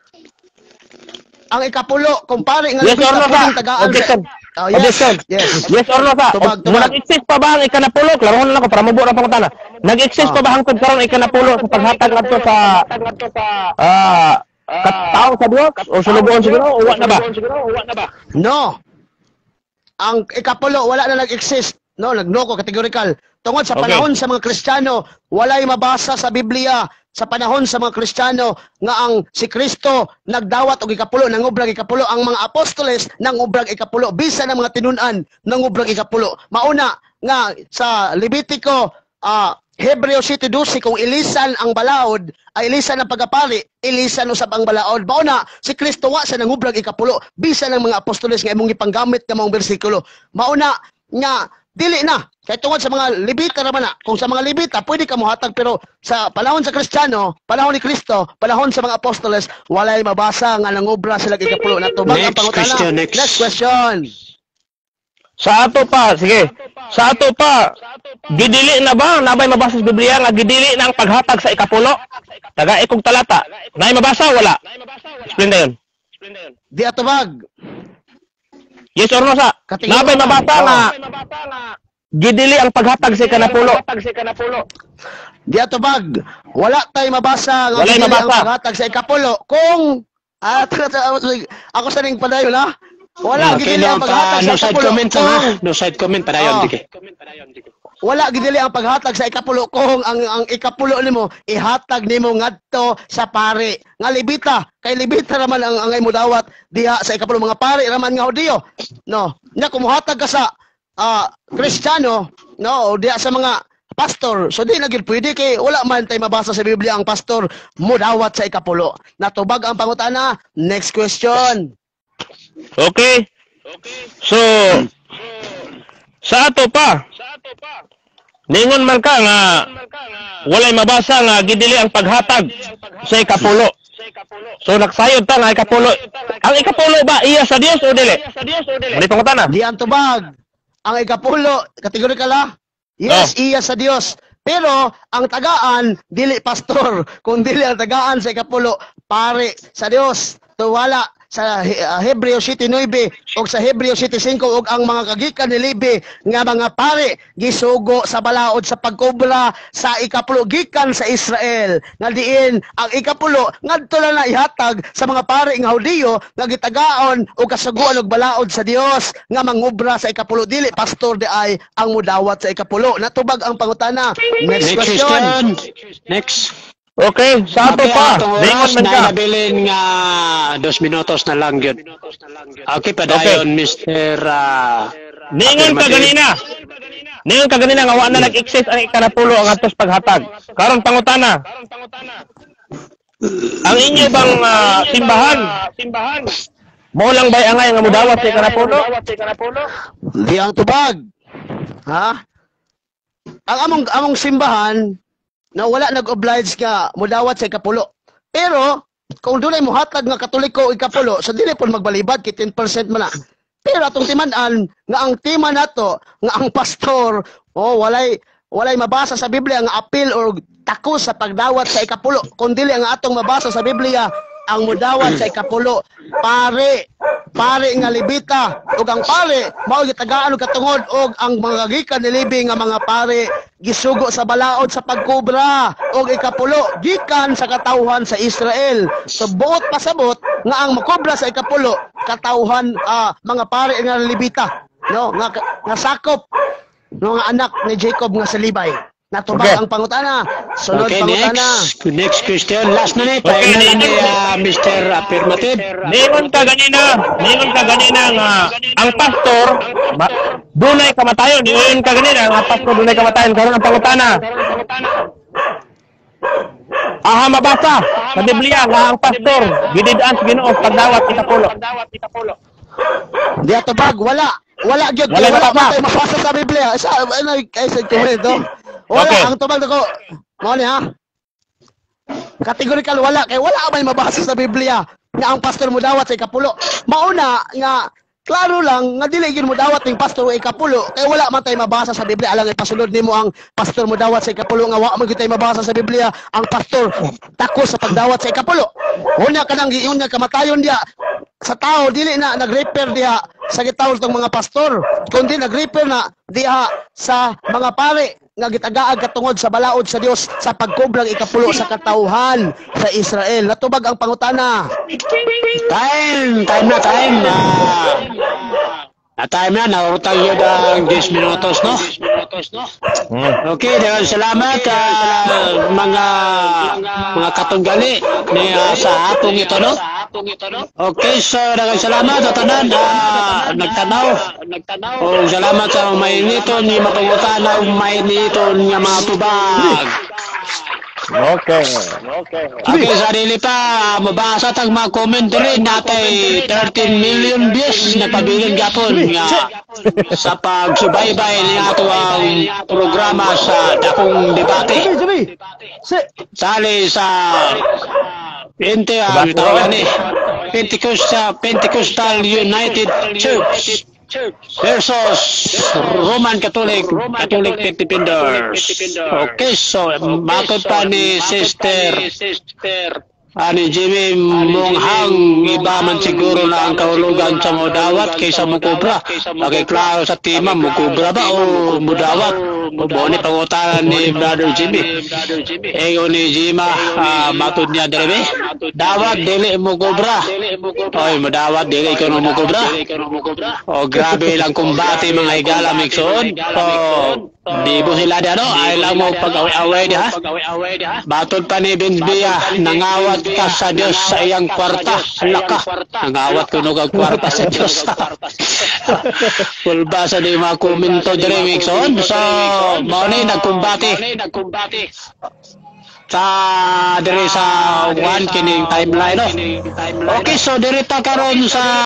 Ang ikapulo, kung pare nga Yes or no sa? tagaan Objection. Oh, yes. Objection. Yes. Yes or no sa? Tubag, O, tubag. Nag-exist pa ba ang ikanapulo? Klarohon na lang ko para mabuo na pangutana. Nag-exist Ah. pa ba hangtod karon ang ikanapulo sa paghatag ngadto sa ah katao sa Dios o sulubuon siguro o wa na ba? No. Ang ikapulo, wala na nag-exist. No, nag-no ko, categorical. Tungod sa Okay. panahon sa mga Kristiyano, walay mabasa sa Biblia sa panahon sa mga Kristiyano nga ang si Kristo nagdawat og ikapulo, nangubrag ikapulo, ang mga apostoles nangubrag ikapulo, bisan ang mga tinunan nangubrag ikapulo. Mauna nga sa Levitico, ah Hebreo City Dusi, kung ilisan ang balaod, ay ilisan ang pagkapari, ilisan usab ang balaod. Mauna, si Kristo wa sa nangubrag ikapulo, bisan ang mga apostoles nga imong gipanggamit ka mong bersikulo. Mauna nga dili na kay tungod sa mga Levita raman na. Kung sa mga Levita pwede ka mohatag, pero sa panahon sa Kristiyano, panahon ni Kristo, panahon sa mga apostoles, walay mabasa nga nangobra sila ikapulo. Natubag ang Next pangutana. question, next. Next question. Sa ato pa, sige. Sa ato pa, gidili na ba nabay mabasa sa Biblia nga gidili na ang paghatag sa ikapulo? Taga ikog talata. Nay mabasa wala? Explain na yun. Di atubag. Yes or no sa? Katingin Nabay mo. mabasa Oo. nga gidili ang paghatag sa ikanapulo. Di atubag. Wala tay mabasa nga Walay dili ang mabasa. paghatag sa ikapulo kung ah, ako sa ning padayon ha. Wala Okay, gidili no, ang paghatag pa, sa no side ikapulo comment lang ha. kung No side comment para yun, Oh. dike. wala gidili ang paghatag sa ikapulo kung ang ang ikapulo nimo ihatag nimo ngadto sa pare nga Levita. Kay Levita raman ang angay mo dawat diha sa ikapulo, mga pare raman nga Hudiyo. No, nya kumuhatag ka sa ah Kristiyano, no, o diha sa mga pastor. So di na gid pwede kay wala man tay mabasa sa Biblia ang pastor mo dawat sa ikapulo. Natubag ang pangutana. Next question. Okay? So, sa ato pa, ningon man ka nga walay mabasa nga gidili ang paghatag sa ikapulo. So, nagsayod ta nga ikapulo. Ang ikapulo ba iya sa Dios o dili? Mali pangutana. Di ang tubag. Ang ikapulo, kategorikal ha? Yes, iya sa Dios. Pero ang tagaan dili pastor, kung dili ang tagaan sa ikapulo pare sa Dios. Tuwala sa He- uh, Hebreo City nine o sa Hebreo City five og ang mga kagikan ni Levi nga mga pare gisugo sa balaod sa pagkobra sa ikapulo gikan sa Israel. Nga diin ang ikapulo ngadto lang na ihatag sa mga pare nga Hudiyo nga gitagaon og kasuguan og balaod sa Dios nga mangobra sa ikapulo, dili pastor di ay ang mudawat sa ikapulo. Natubag ang pangutana. Next Next question. question. Next. Okay, sa ato Mabi pa, atong ningon oras man na ka. nabilin nga dos minutos na lang yun. Okay, padayon, Mister Uh, Ningon ka affirmative. ganina. Ningon ka ganina nga wa na nag-exist ang ikanapulo ang atos paghatag. Karon pangutana. Ang inyo bang ah, simbahan? Simbahan. Mo lang bay angay nga mudawat sa ikanapulo? Di ang tubag. Ha? Ang among among simbahan na wala nag-oblige nga mudawat sa ikapulo. Pero kung dunay mohatag nga Katoliko o ikapulo, so dili pud magbalibad kay ten percent man na. Pero atong timan-an nga ang tema nato nga ang pastor oh walay walay mabasa sa Biblia nga apil or takos sa pagdawat sa ikapulo, kun dili ang atong mabasa sa Biblia ang mudawat sa ikapulo pare pare nga Levita ug ang pare mao gitagaan og katungod og ang mga gikan ni Levi nga mga pare gisugo sa balaod sa pagkobra og ikapulo gikan sa katawhan sa Israel. So buot pasabot nga ang makobra sa ikapulo katawhan ah, mga pare nga Levita, no, nga nga sakop no nga anak ni Jacob nga sa Libay. Natubag Okay. ang pangutana. Sunod Okay, pangutana. next. Next question. Last na nito. Okay, Okay, na lang ni next. uh, Mister Affirmative. Ningon ka ganina, ningon ka ganina nga ang pastor ba, dunay kamatayon. Ningon ka ganina nga ang pastor dunay kamatayon. Karon ang pangutana. Aha mabasa sa Biblia nga ang pastor gidid-an sa Ginoo pagdawat ikapulo. Di atubag wala. wala gyud Wala wala pa pa. pa mabasa sa Biblia. Sa ano kay sa komento. Wala Okay. ang tubag ko. Mao ni ha. Categorical wala kay wala may mabasa sa Biblia nga ang pastor mo dawat sa ikapulo. Mauna nga klaro lang nga dili gyud mo dawat ning pastor sa ikapulo kay wala man tay mabasa sa Biblia alang ipasulod nimo ang pastor mo dawat sa ikapulo nga wa man gyud tay mabasa sa Biblia ang pastor takos sa pagdawat sa ikapulo. Unya kanang giun nga kamatayon dia sa tao dili na nag-repair diha sa gitawon tong mga pastor kundi nag-repair na diha sa mga pare nga gitagaag katungod sa balaod sa Dios sa pagkubrang ikapulo sa katauhan sa Israel. Natubag ang pangutana. Time, time na time. Ah, na time na, naurutang yun ang ten minutos, no? Hmm. Okay, daghang salamat ah, mga mga katunggali ni ah, sa atong ito, no? Okay, so daghang salamat sa tanan ah, nagtanaw. O salamat sa mainito ni mapangutan na mainito nga mga tubag. Okay. Okay, sarili pa, mabasa tag mga comment rin natay thirteen million views nagpabilin gapon nga sa pagsubaybay ni ato ang programa sa dakong debate. Sabi, sabi. Si, Sali sa Pente ang tawag ni Pentecostal Pentecostal United Church versus Roman Catholic Catholic Defenders. Okay, so bakit pa ni Sister ani Jimmy Monghang iba man siguro na ang kahulugan sa mudawat kaysa mukubra. Okay, klaro sa tema mukubra ba o mudawat? O ni pangutaran ni Brother Jimmy. Ego ni Jima uh, matod niya dere dawat dili mukubra. Oy, mudawat dili ko no mukubra. O grabe lang kumbati mga higala mixon. O di mo sila di ano, ay lang mo pag-away-away di ha. Batod pa ni Benzbia, nangawat ka sa Diyos sa iyang kwarta. Laka, nangawat ko no kag kwarta sa Diyos. Pulbasa di mga komento diri mixon. So, mao ni nagkumbati. Sa diri sa one kining timeline no. Okay, so diri ta karon sa